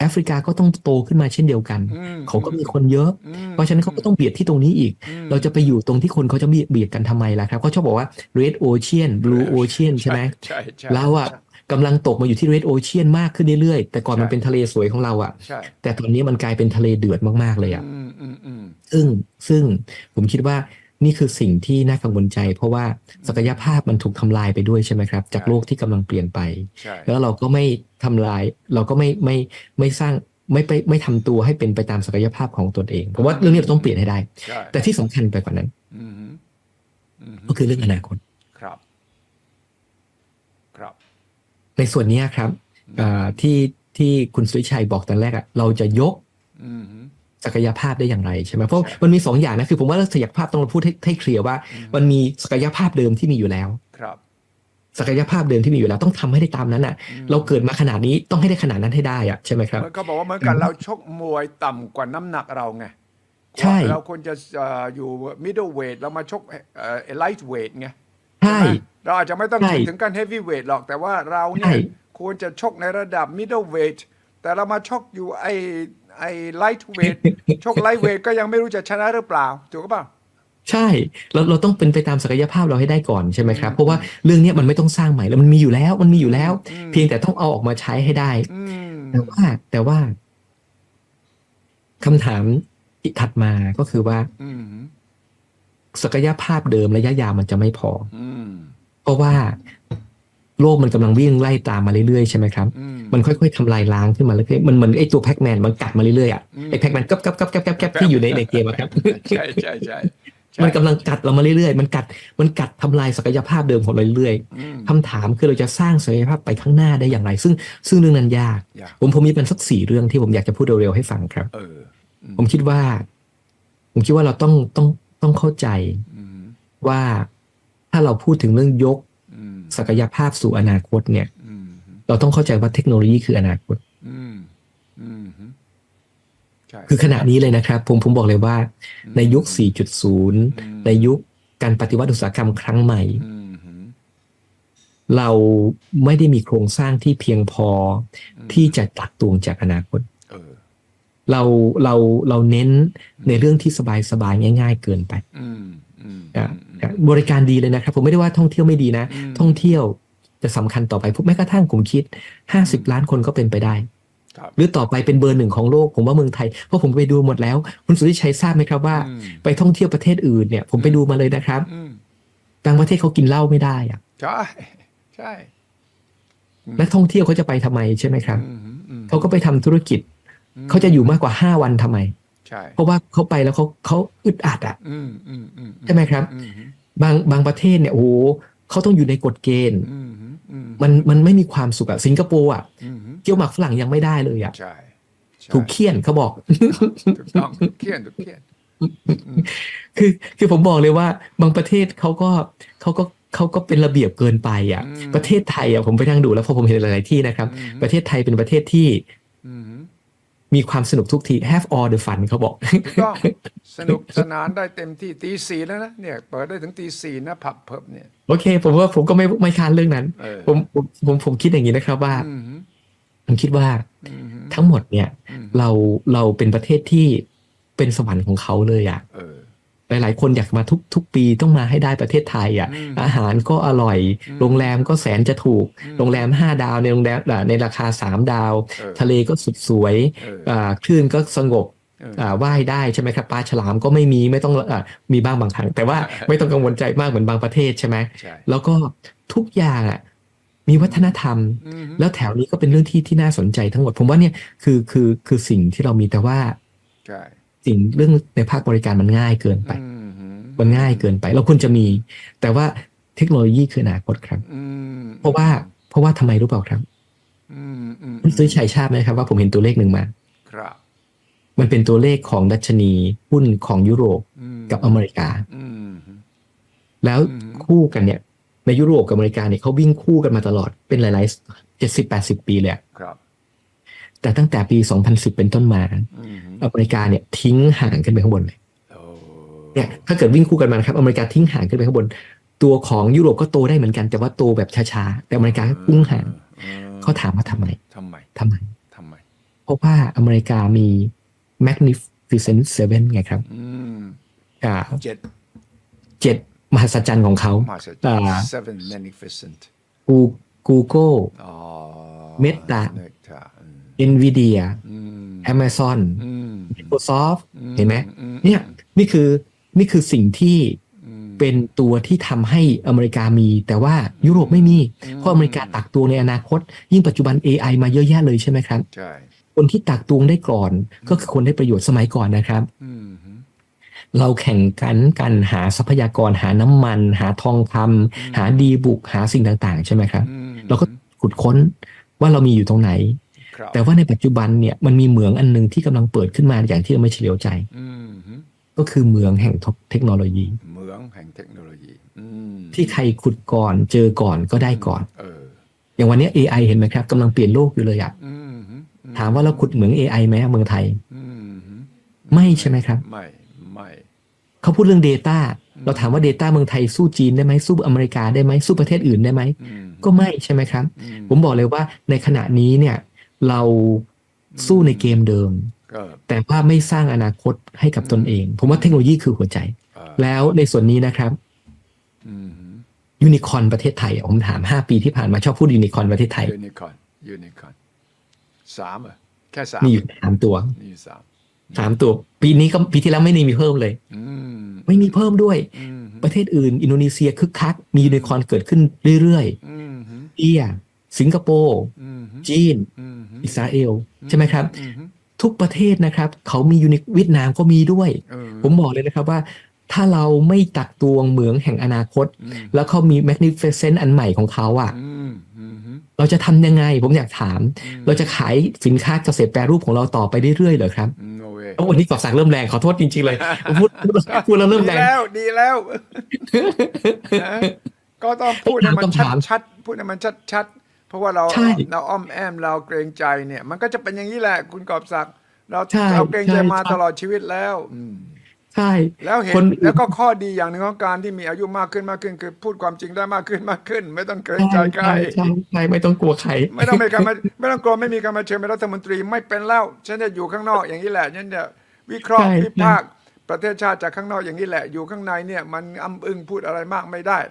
แอฟริกาก็ต้องโตขึ้นมาเช่นเดียวกันเขาก็มีคนเยอะเพราะฉะนั้นเขาก็ต้องเบียดที่ตรงนี้อีกเราจะไปอยู่ตรงที่คนเขาจะเบียดกันทำไมล่ะครับเขาชอบบอกว่า Red Ocean Blue Ocean ใช่ไหมเราอะกำลังตกมาอยู่ที่ Red Ocean มากขึ้นเรื่อยๆแต่ก่อนมันเป็นทะเลสวยของเราอะแต่ตอนนี้มันกลายเป็นทะเลเดือดมากๆเลยอะซึ่งผมคิดว่านี่คือสิ่งที่น่ากังวลใจเพราะว่าศักยภาพมันถูกทำลายไปด้วยใช่ไหมครับจากโลกที่กำลังเปลี่ยนไปแล้วเราก็ไม่ทำลายเราก็ไม่สร้างไม่ทำตัวให้เป็นไปตามศักยภาพของตนเองผมว่าเรื่องนี้เราต้องเปลี่ยนให้ได้แต่ที่สำคัญไปกว่านั้นก็คือเรื่องอนาคตครับในส่วนนี้ครับที่คุณสุริชัยบอกตอนแรกอะเราจะยกศักยภาพได้อย่างไรใช่ไหมเพราะมันมี2 อย่างนะคือผมว่าศักยภาพต้องพูดให้เคลียร์ว่ามันมีศักยภาพเดิมที่มีอยู่แล้วศักยภาพเดิมที่มีอยู่แล้วต้องทำให้ได้ตามนั้นอ่ะเราเกิดมาขนาดนี้ต้องให้ได้ขนาดนั้นให้ได้อ่ะใช่ไหมครับเขาบอกว่าเหมือนกันเราชกมวยต่ำกว่าน้ำหนักเราไงใช่เราควรจะอยู่ middle weight เรามาชกlight weight ไงใช่เราอาจจะไม่ต้องถึงกัน heavy weight หรอกแต่ว่าเราเนี่ยควรจะชกในระดับ middle weight แต่เรามาชกอยู่ไอ้ light weight ชก light weight ก็ยังไม่รู้จะชนะหรือเปล่าถูกป่ะใช่เราต้องเป็นไปตามศักยภาพเราให้ได้ก่อนใช่ไหมครับเพราะว่าเรื่องนี้มันไม่ต้องสร้างใหม่แล้วมันมีอยู่แล้วเพียงแต่ต้องเอาออกมาใช้ให้ได้แต่ว่าคำถามถัดมาก็คือว่าศักยภาพเดิมระยะยาวมันจะไม่พอเพราะว่าโลกมันกำลังวิ่งไล่ตามมาเรื่อยๆใช่ไหมครับมันค่อยๆทำลายล้างขึ้นมาเรื่อยๆมันเหมือนไอ้ตัวแพ็กแมนมันกัดมาเรื่อยๆอ่ะไอ้แพ็กแมนกับที่อยู่ในเกมครับใช่มันกำลังกัดเรามาเรื่อยๆมันกัดทำลายศักยภาพเดิมของเราเรื่อยๆคำถามคือเราจะสร้างศักยภาพไปข้างหน้าได้อย่างไรซึ่งเรื่องนั้นยากผมมีเป็นสัก4 เรื่องที่ผมอยากจะพูดเร็วๆให้ฟังครับผมคิดว่าเราต้องเข้าใจว่าถ้าเราพูดถึงเรื่องยกศักยภาพสู่อนาคตเนี่ยเราต้องเข้าใจว่าเทคโนโลยีคืออนาคตคือขณะนี้เลยนะครับผมบอกเลยว่าในยุค 4.0 ในยุคการปฏิวัติอุตสาหกรรมครั้งใหม่เราไม่ได้มีโครงสร้างที่เพียงพอที่จะตักตวงจากอนาคตเราเน้นในเรื่องที่สบายๆง่ายๆเกินไปบริการดีเลยนะครับผมไม่ได้ว่าท่องเที่ยวไม่ดีนะท่องเที่ยวจะสำคัญต่อไปแม้กระทั่งผมคิด50 ล้านคนก็เป็นไปได้หรือต่อไปเป็นเบอร์ 1ของโลกผมว่าเมืองไทยเพราะผมไปดูหมดแล้วคุณสุริชัยทราบไหมครับว่าไปท่องเที่ยวประเทศอื่นเนี่ยผมไปดูมาเลยนะครับบางประเทศเขากินเหล้าไม่ได้อ่ะใช่นักท่องเที่ยวเขาจะไปทำไมใช่ไหมครับเขาก็ไปทำธุรกิจเขาจะอยู่มากกว่า5 วันทำไมเพราะว่าเขาไปแล้วเขาอึดอัดอ่ะใช่ไหมครับบางประเทศเนี่ยโอ้โหเขาต้องอยู่ในกฎเกณฑ์มันไม่มีความสุขอะสิงคโปร์อะเกี๊ยวหมักฝรั่งยังไม่ได้เลยอะถูกเคี่ยนเขาบอกถูกต้องเคี่ยนคือผมบอกเลยว่าบางประเทศเขาก็เป็นระเบียบเกินไปอะประเทศไทยอะผมไปนั่งดูแล้วพอผมเห็นหลายๆที่นะครับประเทศไทยเป็นประเทศที่มีความสนุกทุกที have all the fun เขาบอกก็สนุกสนานได้เต็มที่ตี 4แล้วนะเนี่ยเปิดได้ถึงตี 4นะผับเพิบเนี่ยโอเคผมว่าผมก็ไม่ค้านเรื่องนั้นผมคิดอย่างนี้นะครับว่าผมคิดว่าทั้งหมดเนี่ยเราเป็นประเทศที่เป็นสวรรค์ของเขาเลยอ่ะหลายๆคนอยากมาทุกปีต้องมาให้ได้ประเทศไทยอ่ะอาหารก็อร่อยโรงแรมก็แสนจะถูกโรงแรม5 ดาวในโรงแรมในราคา3 ดาวทะเลก็สุดสวยคลื่นก็สงบว่ายได้ใช่ไหมครับปลาฉลามก็ไม่ต้องมีบ้างบางครั้งแต่ว่าไม่ต้องกังวลใจมากเหมือนบางประเทศใช่ไหมแล้วก็ทุกอย่างอ่ะมีวัฒนธรรมแล้วแถวนี้ก็เป็นเรื่องที่น่าสนใจทั้งหมดผมว่าเนี่ยคือสิ่งที่เรามีแต่ว่าสิ่งเรื่องในภาคบริการมันง่ายเกินไปเราควรจะมีแต่ว่าเทคโนโลยีคืออนาคตครับเพราะว่าทำไมรู้เปล่าครับคุณซื้อชัยชาติไหมครับว่าผมเห็นตัวเลขหนึ่งมาครับมันเป็นตัวเลขของดัชนีหุ้นของยุโรปกับอเมริกาแล้วคู่กันเนี่ยในยุโรปกับอเมริกาเนี่ยเขาวิ่งคู่กันมาตลอดเป็นหลายๆ70-80 ปีเลยแต่ตั้งแต่ปี2010เป็นต้นมาอเมริกาเนี่ยทิ้งห่างขึ้นไปข้างบนเลยเนี่ยถ้าเกิดวิ่งคู่กันมานะครับอเมริกาทิ้งห่างขึ้นไปข้างบนตัวของยุโรปก็โตได้เหมือนกันแต่ว่าโตแบบช้าๆแต่อเมริกาก็พุ่งห่างเขาถามว่าทำไมเพราะว่าอเมริกามี Magnificent Seven ไงครับอืมอ่าเจ็ดเจ็ดมหัศจรรย์ของเขามหัศจรอ่รย์า seven magnificent Google อ๋อ Meta เนกา Nvidia อืม Amazon อืม Microsoft อืมเห็นไหมอืมเนี่ยนี่คือนี่คือสิ่งที่เป็นตัวที่ทำให้อเมริกามีแต่ว่ายุโรปไม่มีเพราะอเมริกาตักตวงในอนาคตยิ่งปัจจุบัน AI มาเยอะแยะเลยใช่ไหมครับใช่คนที่ตักตวงได้ก่อนก็คือคนได้ประโยชน์สมัยก่อนนะครับอืมเราแข่งกันกันหาทรัพยากรหาน้ำมันหาทองคำหาดีบุกหาสิ่งต่างๆใช่ไหมครับอืมเราก็ขุดค้นว่าเรามีอยู่ตรงไหนครับแต่ว่าในปัจจุบันเนี่ยมันมีเหมืองอันหนึงที่กำลังเปิดขึ้นมาอย่างที่เราไม่เฉลียวใจอืมก็คือเหมืองแห่งเทคโนโลยีเหมืองแห่งเทคโนโลยีอืมที่ใครขุดก่อนเจอก่อนก็ได้ก่อนเอออย่างวันนี้ AI เห็นไหมครับกำลังเปลี่ยนโลกอยู่เลยอะอืมถามว่าเราขุดเหมือง AI ไหมเมืองไทยอืมไม่ใช่ไหมครับไม่ไม่เขาพูดเรื่อง Data เราถามว่า Data เมืองไทยสู้จีนได้ไหมสู้อเมริกาได้ไหมสู้ประเทศอื่นได้ไหมก็ไม่ใช่ไหมครับผมบอกเลยว่าในขณะนี้เนี่ยเราสู้ในเกมเดิมแต่ว่าไม่สร้างอนาคตให้กับตนเองผมว่าเทคโนโลยีคือหัวใจแล้วในส่วนนี้นะครับยูนิคอร์นประเทศไทยผมถาม5 ปีที่ผ่านมาชอบพูดยูนิคอร์นประเทศไทยยูนิคอร์นสามเหรอแค่สามมีอยู่3 ตัวมีอยู่ 3 ตัวปีนี้ก็ปีที่แล้วไม่มีเพิ่มเลยไม่มีเพิ่มด้วยประเทศอื่นอินโดนีเซียคึกคักมียูนิคอร์นเกิดขึ้นเรื่อยๆอินเดียสิงคโปร์จีนอิสราเอลใช่ไหมครับทุกประเทศนะครับเขามียูนิคเวียดนามก็มีด้วยผมบอกเลยนะครับว่าถ้าเราไม่ตักตวงเหมืองแห่งอนาคตแล้วเขามี Magnificent อันใหม่ของเขาอ่ะเราจะทำยังไงผมอยากถามเราจะขายสินค้าเกษตรแปรรูปของเราต่อไปเรื่อยๆเหรอครับวันนี้กอบศักดิ์เริ่มแรงขอโทษจริงๆเลยพูดแล้วเริ่มแรงดีแล้วก็ต้องพูดให้มันชัดพูดให้มันชัดเพราะว่าเราอ้อมแอมเราเกรงใจเนี่ยมันก็จะเป็นอย่างนี้แหละคุณกอบศักดิ์เราเกรงใจมาตลอดชีวิตแล้วใช่แล้วเห็นแล้วก็ข้อดีอย่างหนึ่งของการที่มีอายุมากขึ้นคือพูดความจริงได้มากขึ้นไม่ต้องเกรงใจใครใช่ไม่ต้องกลัวใครไม่ต้องกลัวไม่มีการมาเชิญเป็นรัฐมนตรีไม่เป็นแล้วฉันจะอยู่ข้างนอกอย่างนี้แหละฉันจะวิเคราะห์วิพากษ์ประเทศชาติจากข้างนอกอย่างนี้แหละอยู่ข้างในเนี่ยมันอ้ำอึ้งพูดอะไรมากไม่ได้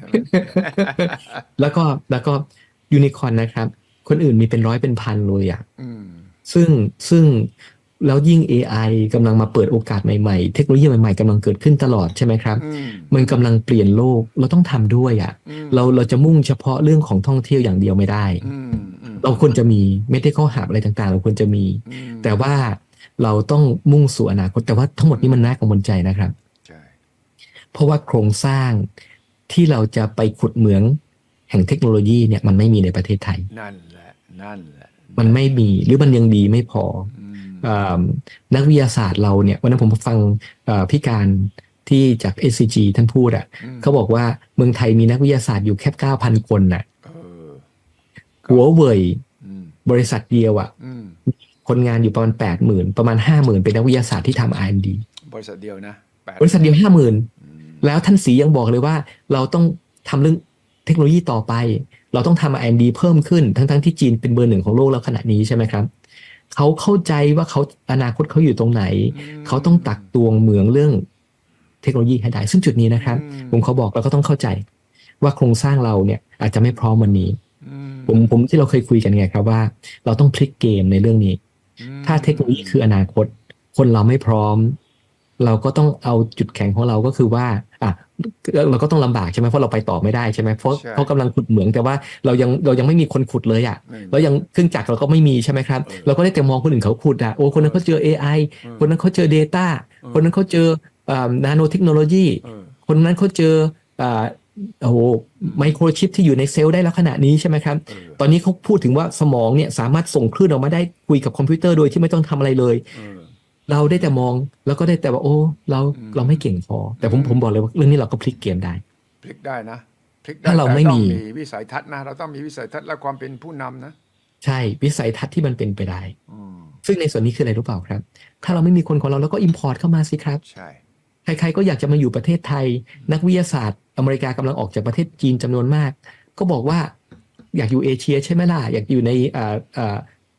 แล้วก็ยูนิคอร์นนะครับคนอื่นมีเป็นร้อยเป็นพันเลยอ่ะซึ่งแล้วยิ่ง AI กำลังมาเปิดโอกาสใหม่ๆเทคโนโลยีใหม่ๆกำลังเกิดขึ้นตลอดใช่ไหมครับมันกำลังเปลี่ยนโลกเราต้องทำด้วยอ่ะเราจะมุ่งเฉพาะเรื่องของท่องเที่ยวอย่างเดียวไม่ได้เราควรจะมีmedical hubอะไรต่างๆเราควรจะมีแต่ว่าเราต้องมุ่งสู่อนาคตแต่ว่าทั้งหมดนี้มันน่ากังวลใจนะครับเพราะว่าโครงสร้างที่เราจะไปขุดเหมืองแห่งเทคโนโลยีเนี่ยมันไม่มีในประเทศไทยนั่นแหละมันไม่มีหรือมันยังดีไม่พอนักวิทยาศาสตร์เราเนี่ยวันนั้นผมฟังพี่การที่จาก SCG ท่านพูดเขาบอกว่าเมืองไทยมีนักวิทยาศาสตร์อยู่แค่ 9,000 คนน่ะหัวเว่ยบริษัทเดียวคนงานอยู่ประมาณ 80,000 ประมาณ 50,000 เป็นนักวิทยาศาสตร์ที่ทำ R&D บริษัทเดียวนะบริษัทเดียว 50,000 แล้วท่านศรียังบอกเลยว่าเราต้องทำเรื่องเทคโนโลยีต่อไปเราต้องทำ R&D เพิ่มขึ้นทั้งที่จีนเป็นเบอร์ 1ของโลกแล้วขณะนี้ใช่ไหมครับเขาเข้าใจว่าเขาอนาคตเขาอยู่ตรงไหนเขาต้องตักตวงเหมืองเรื่องเทคโนโลยีให้ได้ซึ่งจุดนี้นะครับผมเขาบอกเราก็ต้องเข้าใจว่าโครงสร้างเราเนี่ยอาจจะไม่พร้อมวันนี้ผมที่เราเคยคุยกันไงครับว่าเราต้องพลิกเกมในเรื่องนี้ถ้าเทคโนโลยีคืออนาคตคนเราไม่พร้อมเราก็ต้องเอาจุดแข็งของเราก็คือว่าเราก็ต้องลำบากใช่ไหมเพราะเราไปต่อไม่ได้ใช่ไหมเพราะเขากำลังขุดเหมืองแต่ว่าเรายังไม่มีคนขุดเลยแล้วยังเครื่องจักรเราก็ไม่มีใช่ไหมครับเราก็ได้แต่มองคนอื่นเขาขุดโอ้คนนั้นเขาเจอ AI คนนั้นเขาเจอ Data คนนั้นเขาเจอนาโนเทคโนโลยีคนนั้นเขาเจอโอ้โหไมโครชิปที่อยู่ในเซลล์ได้แล้วขณะนี้ใช่ไหมครับตอนนี้เขาพูดถึงว่าสมองเนี่ยสามารถส่งคลื่นออกมาได้คุยกับคอมพิวเตอร์โดยที่ไม่ต้องทำอะไรเลยเราได้แต่มองแล้วก็ได้แต่ว่าโอ้เราไม่เก่งพอแต่ผมบอกเลยว่าเรื่องนี้เราก็พลิกเกมได้พลิกได้นะพลิกได้ถ้าเราไม่มีวิสัยทัศน์นะเราต้องมีวิสัยทัศน์และความเป็นผู้นำนะใช่วิสัยทัศน์ที่มันเป็นไปได้ซึ่งในส่วนนี้คืออะไรรู้เปล่าครับถ้าเราไม่มีคนของเราก็อิมพอร์ตเข้ามาสิครับใช่ใครๆก็อยากจะมาอยู่ประเทศไทยนักวิทยาศาสตร์อเมริกากำลังออกจากประเทศจีนจำนวนมากก็บอกว่าอยากอยู่เอเชียใช่ไหมล่ะอยากอยู่ใน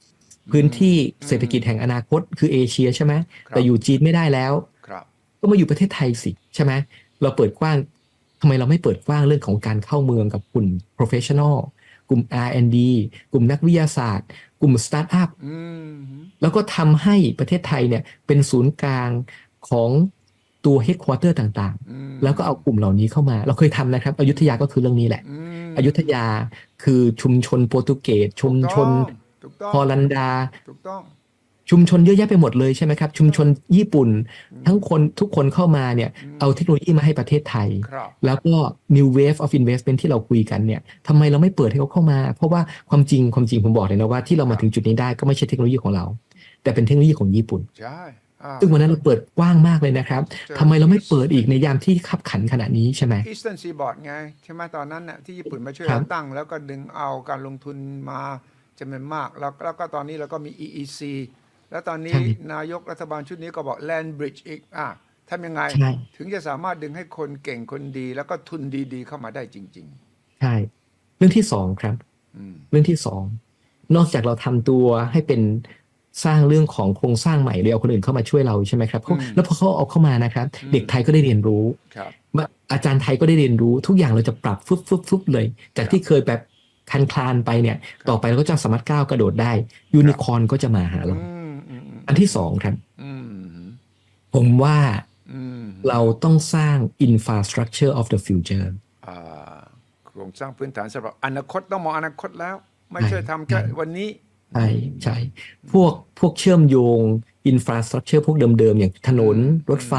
พื้นที่เศรษฐกิจแห่งอนาคตคือเอเชียใช่ไหมแต่อยู่จีนไม่ได้แล้วก็มาอยู่ประเทศไทยสิใช่ไหมเราเปิดกว้างทำไมเราไม่เปิดกว้างเรื่องของการเข้าเมืองกับกลุ่ม professional กลุ่ม R&D กลุ่มนักวิทยาศาสตร์กลุ่มสตาร์ทอัพแล้วก็ทำให้ประเทศไทยเนี่ยเป็นศูนย์กลางของตัว headquarter ต่างๆแล้วก็เอากลุ่มเหล่านี้เข้ามาเราเคยทำนะครับอยุธยาก็คือเรื่องนี้แหละอยุธยาคือชุมชนโปรตุเกสชุมชนฮอลันดาชุมชนเยอะแยะไปหมดเลยใช่ไหมครับชุมชนญี่ปุ่นทั้งคนทุกคนเข้ามาเนี่ยเอาเทคโนโลยีมาให้ประเทศไทยแล้วก็ new wave of investment ที่เราคุยกันเนี่ยทำไมเราไม่เปิดให้เขาเข้ามาเพราะว่าความจริงผมบอกเลยนะว่าที่เรามาถึงจุดนี้ได้ก็ไม่ใช่เทคโนโลยีของเราแต่เป็นเทคโนโลยีของญี่ปุ่นซึ่งวันนั้นเราเปิดกว้างมากเลยนะครับทำไมเราไม่เปิดอีกในยามที่ขับขันขนาดนี้ใช่ไหม Eastern Seaboard ไงใช่ไหมตอนนั้นน่ะที่ญี่ปุ่นมาช่วยเราตั้งแล้วก็ดึงเอาการลงทุนมาจำนวนมากแล้วก็ตอนนี้เราก็มี EEC แล้วตอนนี้นายกรัฐบาลชุดนี้ก็บอก Land Bridge อีกทำยังไงถึงจะสามารถดึงให้คนเก่งคนดีแล้วก็ทุนดีๆเข้ามาได้จริงๆใช่เรื่องที่สองครับเรื่องที่สองนอกจากเราทำตัวให้เป็นสร้างเรื่องของโครงสร้างใหม่เลยเอาคนอื่นเข้ามาช่วยเราใช่ไหมครับแล้วพอเขาเอาเข้ามานะครับเด็กไทยก็ได้เรียนรู้อาจารย์ไทยก็ได้เรียนรู้ทุกอย่างเราจะปรับฟึบเลยจากที่เคยแบบคลานไปเนี่ยต่อไปเราก็จะสามารถก้าวกระโดดได้ยูนิคอร์นก็จะมาหาเราอันที่สองครับผมว่าเราต้องสร้าง infrastructure of the future โครงสร้างพื้นฐานสำหรับอนาคตต้องมองอนาคตแล้วไม่ใช่ทำแค่วันนี้ใช่พวกเชื่อมโยง infrastructure พวกเดิมๆอย่างถนนรถไฟ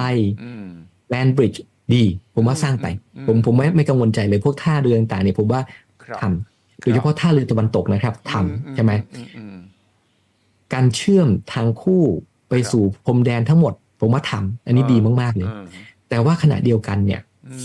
land bridge ดีผมว่าสร้างไปผมไม่กังวลใจเลยพวกท่าเรือต่างๆเนี่ยผมว่าทำโดยเฉพาะท่าเรือตะวันตกนะครับทำใช่ไหมการเชื่อมทางคู่ไปสู่พรมแดนทั้งหมดผมว่าทำอันนี้ดีมากๆเลยแต่ว่าขณะเดียวกันเนี่ย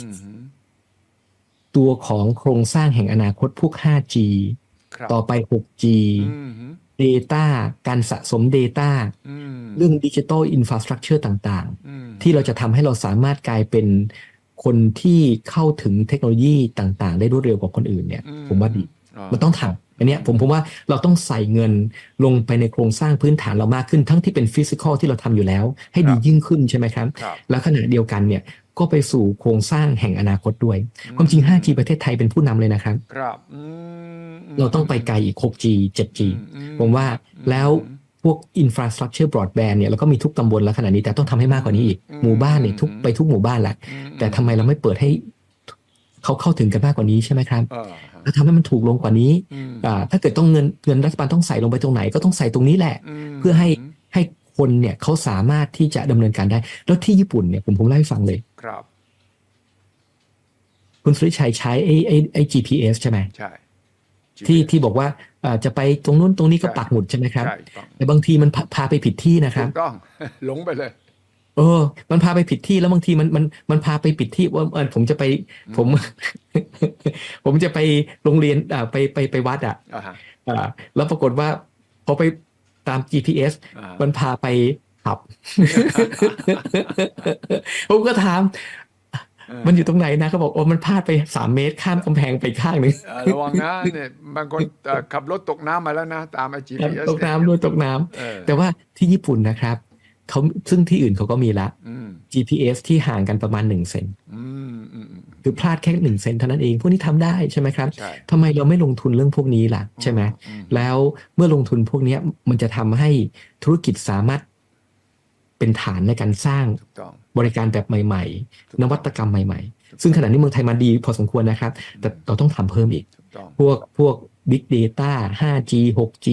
ตัวของโครงสร้างแห่งอนาคตพวก 5G ต่อไป 6G Data การสะสม Data เรื่อง Digital Infrastructure ต่างๆที่เราจะทำให้เราสามารถกลายเป็นคนที่เข้าถึงเทคโนโลยีต่างๆได้รวดเร็วกว่าคนอื่นเนี่ยผมว่าดีมันต้องทำอันนี้ผมว่าเราต้องใส่เงินลงไปในโครงสร้างพื้นฐานเรามากขึ้นทั้งที่เป็นฟิสิกอลที่เราทำอยู่แล้วให้ดียิ่งขึ้นใช่ไหมครับแล้วขณะเดียวกันเนี่ยก็ไปสู่โครงสร้างแห่งอนาคตด้วยความจริง 5G ประเทศไทยเป็นผู้นำเลยนะครับเราต้องไปไกลอีก 6G 7G ผมว่าแล้วพวก infrastructure broadband เนี่ยเราก็มีทุกตำบลแล้วขณะนี้แต่ต้องทำให้มากกว่านี้อีกหมู่บ้านเนี่ยทุกหมู่บ้านแหละแต่ทำไมเราไม่เปิดให้เขาเข้าถึงกันมากกว่านี้ใช่ไหมครับแล้วทำให้มันถูกลงกว่านี้ถ้าเกิดต้องเงินรัฐบาลต้องใส่ลงไปตรงไหนก็ต้องใส่ตรงนี้แหละเพื่อให้คนเนี่ยเขาสามารถที่จะดำเนินการได้แล้วที่ญี่ปุ่นเนี่ยผมเล่าให้ฟังเลยครับคุณสุริชัยใช้ไอ้ GPS ใช่ไหมใช่ที่บอกว่าจะไปตรงนู้นตรงนี้ก็ปักหมุดใช่ไหมครับแต่บางทีมันพาไปผิดที่นะครับถูกต้องหลงไปเลยมันพาไปผิดที่แล้วบางทีมันพาไปผิดที่ว่าผมจะไปผมจะไปโรงเรียนไปวัดแล้วปรากฏว่าพอไปตาม GPS มันพาไปผับ ผมก็ถามมันอยู่ตรงไหนนะเขาบอกมันพลาดไป3 เมตรข้ามกำแพงไปข้างนึงระวังนะเนี่ยบางคนขับรถตกน้ำมาแล้วนะตามGPS ตกน้ำด้วยตกน้ำแต่ว่าที่ญี่ปุ่นนะครับเขาซึ่งที่อื่นเขาก็มีละ GPS ที่ห่างกันประมาณ1 เซนคือพลาดแค่1 เซนเท่านั้นเองพวกนี้ทำได้ใช่ไหมครับทำไมเราไม่ลงทุนเรื่องพวกนี้ล่ะใช่ไหมแล้วเมื่อลงทุนพวกนี้มันจะทำให้ธุรกิจสามารถเป็นฐานในการสร้างบริการแบบใหม่ๆนวัตกรรมใหม่ๆซึ่งขณะนี้เมืองไทยมาดีพอสมควรนะครับแต่เราต้องทำเพิ่มอีกพวก Big Data 5G 6G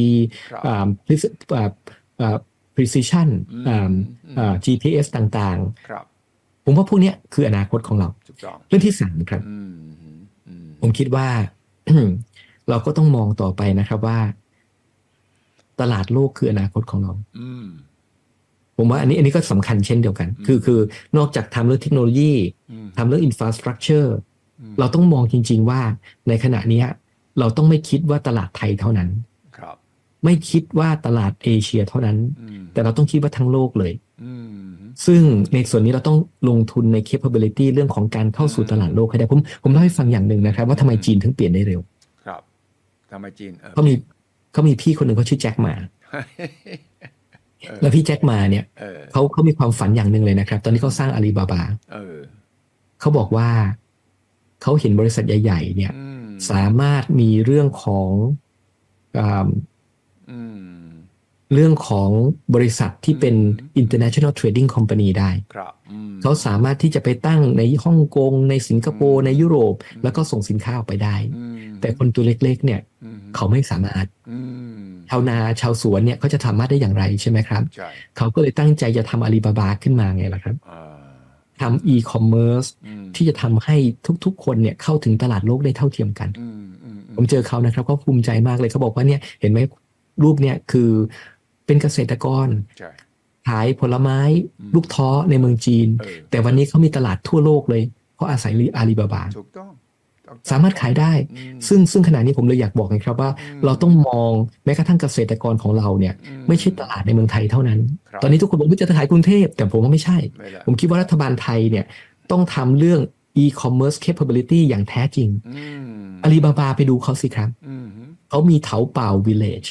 precision GPS ต่างๆผมว่าพวกนี้คืออนาคตของเราเรื่องที่3ครับผมคิดว่า เราก็ต้องมองต่อไปนะครับว่าตลาดโลกคืออนาคตของเราผมว่าอันนี้ก็สำคัญเช่นเดียวกันคือนอกจากทำเรื่องเทคโนโลยีทำเรื่อง infrastructure เราต้องมองจริงๆว่าในขณะนี้เราต้องไม่คิดว่าตลาดไทยเท่านั้นไม่คิดว่าตลาดเอเชียเท่านั้นแต่เราต้องคิดว่าทั้งโลกเลยซึ่งในส่วนนี้เราต้องลงทุนใน capability เรื่องของการเข้าสู่ตลาดโลกให้ได้ผมเล่าให้ฟังอย่างหนึ่งนะครับว่าทำไมจีนถึงเปลี่ยนได้เร็วครับทำไมจีนเขามีพี่คนหนึ่งเขาชื่อแจ็คหมาแล้วพี่แจ็คมาเนี่ยเออเขามีความฝันอย่างหนึ่งเลยนะครับ ตอนนี้เขาสร้างอาลีบาบาเออเขาบอกว่าเขาเห็นบริษัทใหญ่ๆเนี่ยอืมสามารถมีเรื่องของอ่าอืมเรื่องของบริษัทที่เป็น international trading company ได้ครับเขาสามารถที่จะไปตั้งในฮ่องกงในสิงคโปร์ในยุโรปแล้วก็ส่งสินค้าออกไปได้ แต่คนตัวเล็กๆเนี่ยเขาไม่สามารถชาวนาชาวสวนเนี่ยเขาจะสามารถได้อย่างไรใช่ไหมครับใช่เขาก็เลยตั้งใจจะทำอาลีบาบาขึ้นมาไงล่ะครับทำ e-commerce ที่จะทำให้ทุกๆคนเนี่ยเข้าถึงตลาดโลกได้เท่าเทียมกันผมเจอเขานะครับเขาภูมิใจมากเลยเขาบอกว่าเนี่ยเห็นไหมรูปเนี่ยคือเป็นเกษตรกรใช่ขายผลไม้ลูกท้อในเมืองจีน แต่วันนี้เขามีตลาดทั่วโลกเลยเพราะอาศัยอาลีบาบาถูกต้องสามารถขายได้ซึ่งขณะนี้ผมเลยอยากบอกไงครับว่าเราต้องมองแม้กระทั่งเกษตรกรของเราเนี่ยไม่ใช่ตลาดในเมืองไทยเท่านั้น ตอนนี้ทุกคนบอกว่าจะขายกรุงเทพแต่ผมว่าไม่ใช่ ผมคิดว่ารัฐบาลไทยเนี่ยต้องทำเรื่อง e-commerce capability อย่างแท้จริงอาลีบาบาไปดูเขาสิครับเขามีเถาเป่า village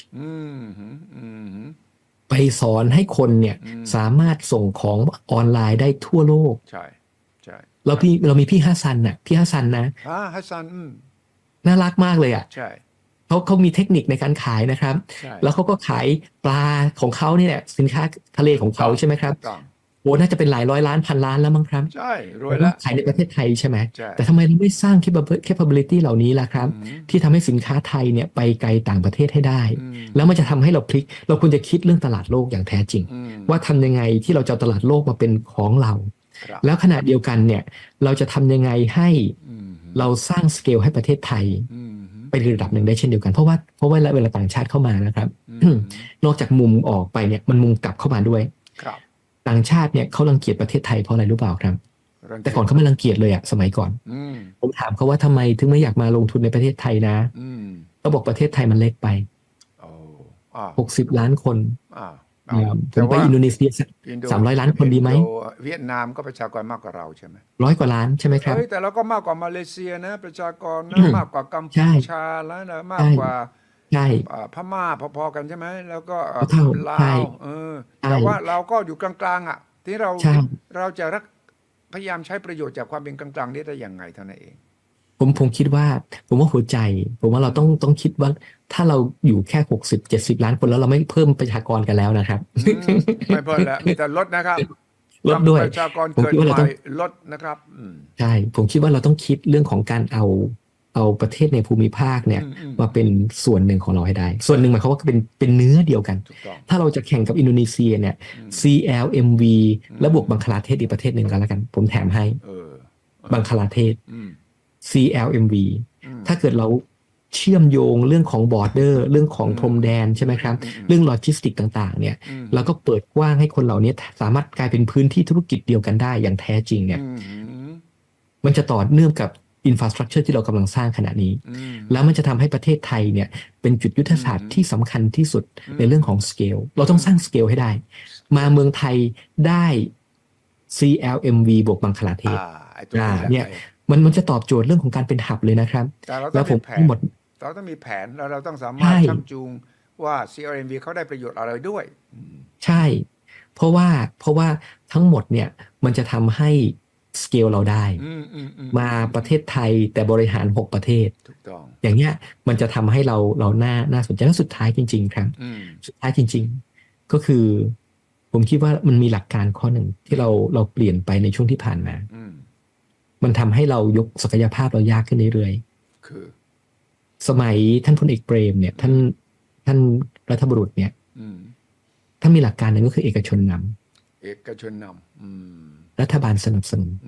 ไปสอนให้คนเนี่ยสามารถส่งของออนไลน์ได้ทั่วโลกใช่ใช่เรามีพี่ฮัสซันน่ะพี่ฮัสซันนะฮัสซันน่ารักมากเลยอ่ะใช่เขามีเทคนิคในการขายนะครับ แล้วเขาก็ขายปลาของเขาเนี่ยสินค้าทะเลของเขาใช่ไหมครับโอ้น่าจะเป็นหลายร้อยล้านพันล้านแล้วมั้งครับใช่รวยแล้วขายในประเทศไทยใช่ไหมแต่ทำไมเราไม่สร้าง capability เหล่านี้ล่ะครับที่ทำให้สินค้าไทยเนี่ยไปไกลต่างประเทศให้ได้แล้วมันจะทำให้เราพลิกเราควรจะคิดเรื่องตลาดโลกอย่างแท้จริงว่าทำยังไงที่เราจะตลาดโลกมาเป็นของเราแล้วขณะเดียวกันเนี่ยเราจะทำยังไงให้เราสร้างสเกลให้ประเทศไทยไประดับหนึ่งได้เช่นเดียวกันเพราะว่าเวลาต่างชาติเข้ามานะครับนอกจากมุมออกไปเนี่ยมันมุมกลับเข้ามาด้วยต่างชาติเนี่ยเขารังเกียจประเทศไทยเพราะอะไรรู้เปล่าครับแต่ก่อนเขาไม่รังเกียจเลยอะสมัยก่อนผมถามเขาว่าทำไมถึงไม่อยากมาลงทุนในประเทศไทยนะเขาบอกประเทศไทยมันเล็กไป60 ล้านคนผมไปอินโดนีเซีย300 ล้านคนดีไหมเวียดนามก็ประชากรมากกว่าเราใช่ไหม 100 กว่าล้านใช่ไหมครับแต่เราก็มากกว่ามาเลเซียนะประชากรนะมากกว่ากัมพูชาแล้วนะมากกว่าพม่าพอๆกันใช่ไหมแล้วก็ลาวแต่ว่าเราก็อยู่กลางๆอ่ะที่เราจะพยายามใช้ประโยชน์จากความเป็นกลางๆนี้ได้อย่างไงเท่านั้นเองผมคิดว่าหัวใจผมว่าเราต้องคิดว่าถ้าเราอยู่แค่60-70 ล้านคนแล้วเราไม่เพิ่มประชากรกันแล้วนะครับไม่เพิ่มแล้วมีแต่ลดนะครับลดด้วยประชากรเกิดใหม่ลดนะครับใช่ผมคิดว่าเราต้องคิดเรื่องของการเอาประเทศในภูมิภาคเนี่ยมาเป็นส่วนหนึ่งของเราให้ได้ส่วนหนึ่งหมายความว่าเป็นเนื้อเดียวกันถ้าเราจะแข่งกับอินโดนีเซียเนี่ย CLMV และบวกบังคลาเทศอีกประเทศหนึ่งกันแล้วกันผมแถมให้บังคลาเทศCLMV ถ้าเกิดเราเชื่อมโยงเรื่องของบอร์เดอร์เรื่องของพรมแดนใช่ไหมครับเรื่องโลจิสติกต่างๆเนี่ยเราก็เปิดกว้างให้คนเหล่านี้สามารถกลายเป็นพื้นที่ธุรกิจเดียวกันได้อย่างแท้จริงเนี่ยมันจะต่อเนื่องกับอินฟราสตรักเจอร์ที่เรากำลังสร้างขณะนี้แล้วมันจะทำให้ประเทศไทยเนี่ยเป็นจุดยุทธศาสตร์ที่สำคัญที่สุดในเรื่องของสเกลเราต้องสร้างสเกลให้ได้มาเมืองไทยได้ CLMV บวกบังคลาเทศเนี่ยมันจะตอบโจทย์เรื่องของการเป็นหับเลยนะครับแล้วผมเราต้องมีแผนแล้วเราต้องสามารถชักจูงว่า CLMV เขาได้ประโยชน์อะไรด้วยใช่เพราะว่าทั้งหมดเนี่ยมันจะทำให้สเกลเราได้มาประเทศไทยแต่บริหาร6ประเทศถูกต้องอย่างเงี้ยมันจะทำให้เราน่าสนใจและสุดท้ายจริงๆครับสุดท้ายจริงๆก็คือผมคิดว่ามันมีหลักการข้อหนึ่งที่เราเปลี่ยนไปในช่วงที่ผ่านมามันทำให้เรายกศักยภาพเรายากขึ้นเรื่อยๆคือสมัยท่านพลเอกเปรมเนี่ยท่านรัฐบุรุษเนี่ยท่านมีหลักการหนึ่งก็คือเอกชนนำรัฐบาลสนับสนุน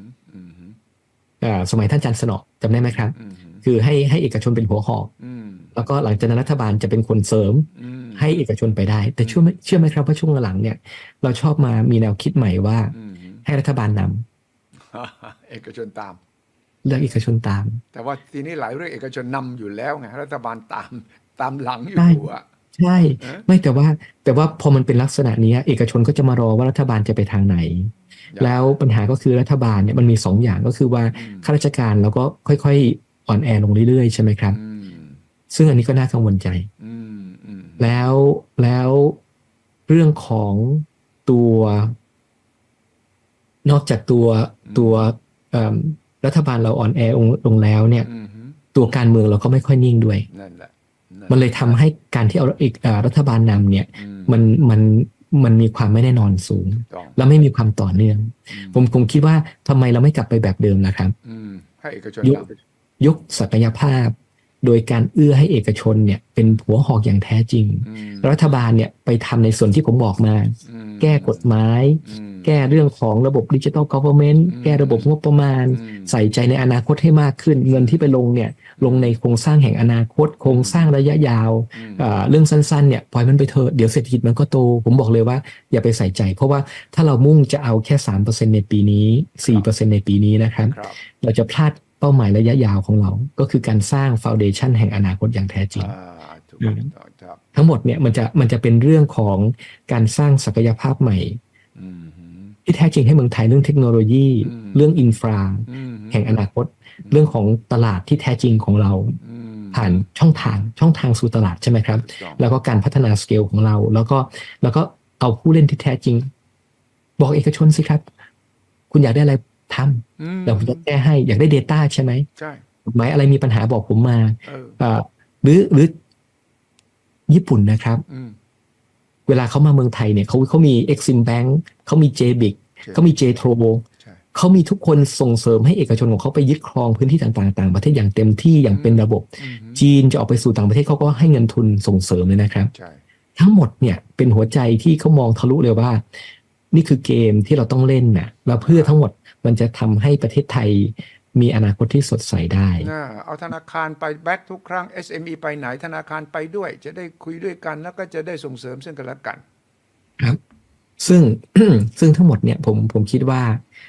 สมัยท่านจันทร์สนอจำได้ไหมครับคือให้เอกชนเป็นหัวหอกแล้วก็หลังจากนั้นรัฐบาลจะเป็นคนเสริมให้เอกชนไปได้แต่เชื่อไหมครับว่าช่วงหลังเนี่ยเราชอบมามีแนวคิดใหม่ว่าให้รัฐบาลนำเอกชนตามเลือกเอกชนตามแต่ว่าทีนี้หลายเรื่องเอกชนนำอยู่แล้วไงรัฐบาลตามหลังอยู่อ่ะใช่ไม่แต่ว่าพอมันเป็นลักษณะนี้เอกชนก็จะมารอว่ารัฐบาลจะไปทางไหนแล้วปัญหาก็คือรัฐบาลเนี่ยมันมี2 อย่างก็คือว่าข้าราชการเราก็ค่อยๆอ่อนแอลงเรื่อยๆใช่ไหมครับซึ่งอันนี้ก็น่ากังวลใจแล้วเรื่องของตัวนอกจากตัวรัฐบาลเราอ่อนแอลงแล้วเนี่ยตัวการเมืองเราก็ไม่ค่อยนิ่งด้วยนั่นแหละมันเลยทำให้การที่เอารัฐบาลนำเนี่ยมันมีความไม่แน่นอนสูงและไม่มีความต่อเนื่องผมคิดว่าทำไมเราไม่กลับไปแบบเดิมล่ะครับให้เอกชนยกศักยภาพโดยการเอื้อให้เอกชนเนี่ยเป็นหัวหอกอย่างแท้จริงรัฐบาลเนี่ยไปทำในส่วนที่ผมบอกมาแก้กฎหมายแก้เรื่องของระบบ Digital Government แก้ระบบงบประมาณใส่ใจในอนาคตให้มากขึ้นเงินที่ไปลงเนี่ยลงในโครงสร้างแห่งอนาคตโครงสร้างระยะยาวเรื่องสั้นๆเนี่ยปล่อยมันไปเถอะเดี๋ยวเศรษฐกิจมันก็โตผมบอกเลยว่าอย่าไปใส่ใจเพราะว่าถ้าเรามุ่งจะเอาแค่ 3% ในปีนี้ 4% ในปีนี้นะครับเราจะพลาดเป้าหมายระยะยาวของเราก็คือการสร้างฟาวเดชันแห่งอนาคตอย่างแท้จริงทั้งหมดเนี่ยมันจะเป็นเรื่องของการสร้างศักยภาพใหม่ที่แท้จริงให้เมืองไทยเรื่องเทคโนโลยีเรื่องอินฟราแห่งอนาคตเรื่องของตลาดที่แท้จริงของเราผ่านช่องทางสู่ตลาดใช่ไหมครับแล้วก็การพัฒนาสเกลของเราแล้วก็เอาผู้เล่นที่แท้จริงบอกเอกชนสิครับคุณอยากได้อะไรทำแล้วผมจะแก้ให้อยากได้ Data ใช่ไหมใช่หมายอะไรมีปัญหาบอกผมมาหรือญี่ปุ่นนะครับเวลาเขามาเมืองไทยเนี่ยเขามี Exim Bank เขามี JBIC เขามี JTRO เขามีทุกคนส่งเสริมให้เอกชนของเขาไปยึดครองพื้นที่ต่างๆประเทศอย่างเต็มที่อย่างเป็นระบบจีนจะออกไปสู่ต่างประเทศเขาก็ให้เงินทุนส่งเสริมเลยนะครับทั้งหมดเนี่ยเป็นหัวใจที่เขามองทะลุเลยว่านี่คือเกมที่เราต้องเล่นนะแล้วเพื่อทั้งหมดมันจะทำให้ประเทศไทยมีอนาคตที่สดใสได้เอาธนาคารไปแบ็คทุกครั้ง SME ไปไหนธนาคารไปด้วยจะได้คุยด้วยกันแล้วก็จะได้ส่งเสริมซึ่งกันและกันครับซึ่งทั้งหมดเนี่ยผมคิดว่า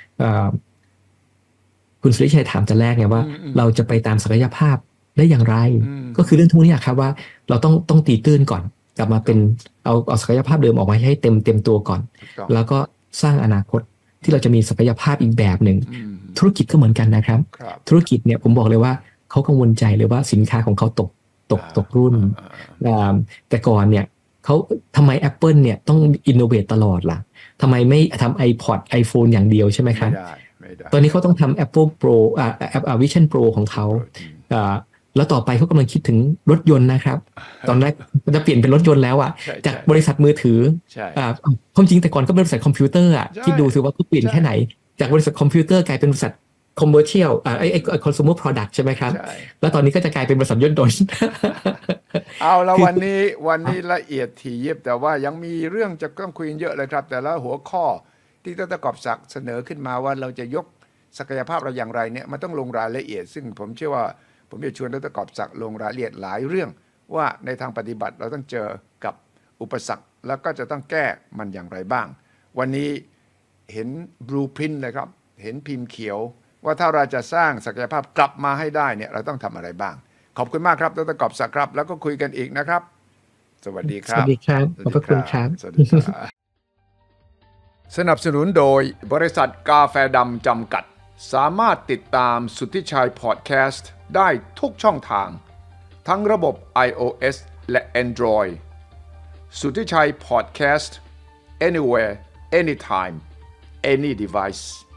คุณสุริชัยถามแต่แรกไงว่าเราจะไปตามศักยภาพได้อย่างไรก็คือเรื่องทุกนี้ครับว่าเราต้องตีตื้นก่อนกลับมาเป็นเอาศักยภาพเดิมออกมาให้เต็มตัวก่อนแล้วก็สร้างอนาคตที่เราจะมีศักยภาพอีกแบบหนึ่งธุรกิจก็เหมือนกันนะครับธุรกิจเนี่ยผมบอกเลยว่าเขากังวลใจเลยว่าสินค้าของเขาตกรุ่นแต่ก่อนเนี่ยเขาทำไม Apple เนี่ยต้องอินโนเวตตลอดล่ะทำไมไม่ทำ iPod iPhone อย่างเดียวใช่ไหมครับตอนนี้เขาต้องทำ Apple Pro Vision Pro ของเขาแล้วต่อไปเขากำลังคิดถึงรถยนต์นะครับตอนแรกจะเปลี่ยนเป็นรถยนต์แล้วอ่ะจากบริษัทมือถือความจริงแต่ก่อนก็เป็นบริษัทคอมพิวเตอร์อ่ะคิดดูสิว่าเขาเปลี่ยนแค่ไหนจากบริษัทคอมพิวเตอร์กลายเป็นบริษัทคอมเมอร์เชียลconsumer product ใช่ไหมครับแล้วตอนนี้ก็จะกลายเป็นบริษัทยนต์เอาแล้ววันนี้ละเอียดถี่ยิบแต่ว่ายังมีเรื่องจะต้องคุยเยอะเลยครับแต่ละหัวข้อที่ดร.กอบศักดิ์เสนอขึ้นมาว่าเราจะยกศักยภาพเราอย่างไรเนี่ยมันต้องลงรายละเอียดซึ่งผมเชื่อว่าผมจะชวนดร.กอบศักดิ์ลงรายละเอียดหลายเรื่องว่าในทางปฏิบัติเราต้องเจอกับอุปสรรคแล้วก็จะต้องแก้มันอย่างไรบ้างวันนี้เห็นบลูพรินท์เลยครับเห็นพิมพ์เขียวว่าถ้าเราจะสร้างศักยภาพกลับมาให้ได้เนี่ยเราต้องทำอะไรบ้างขอบคุณมากครับดร.กอบศักดิ์ครับแล้วก็คุยกันอีกนะครับสวัสดีครับสวัสดีครับขอบพระคุณครับสวัสดีครับสนับสนุนโดยบริษัทกาแฟดำจำกัดสามารถติดตามสุทธิชัยพอดแคสต์ได้ทุกช่องทางทั้งระบบ iOS และ Android สุทธิชัยพอดแคสต์ anywhere anytime any device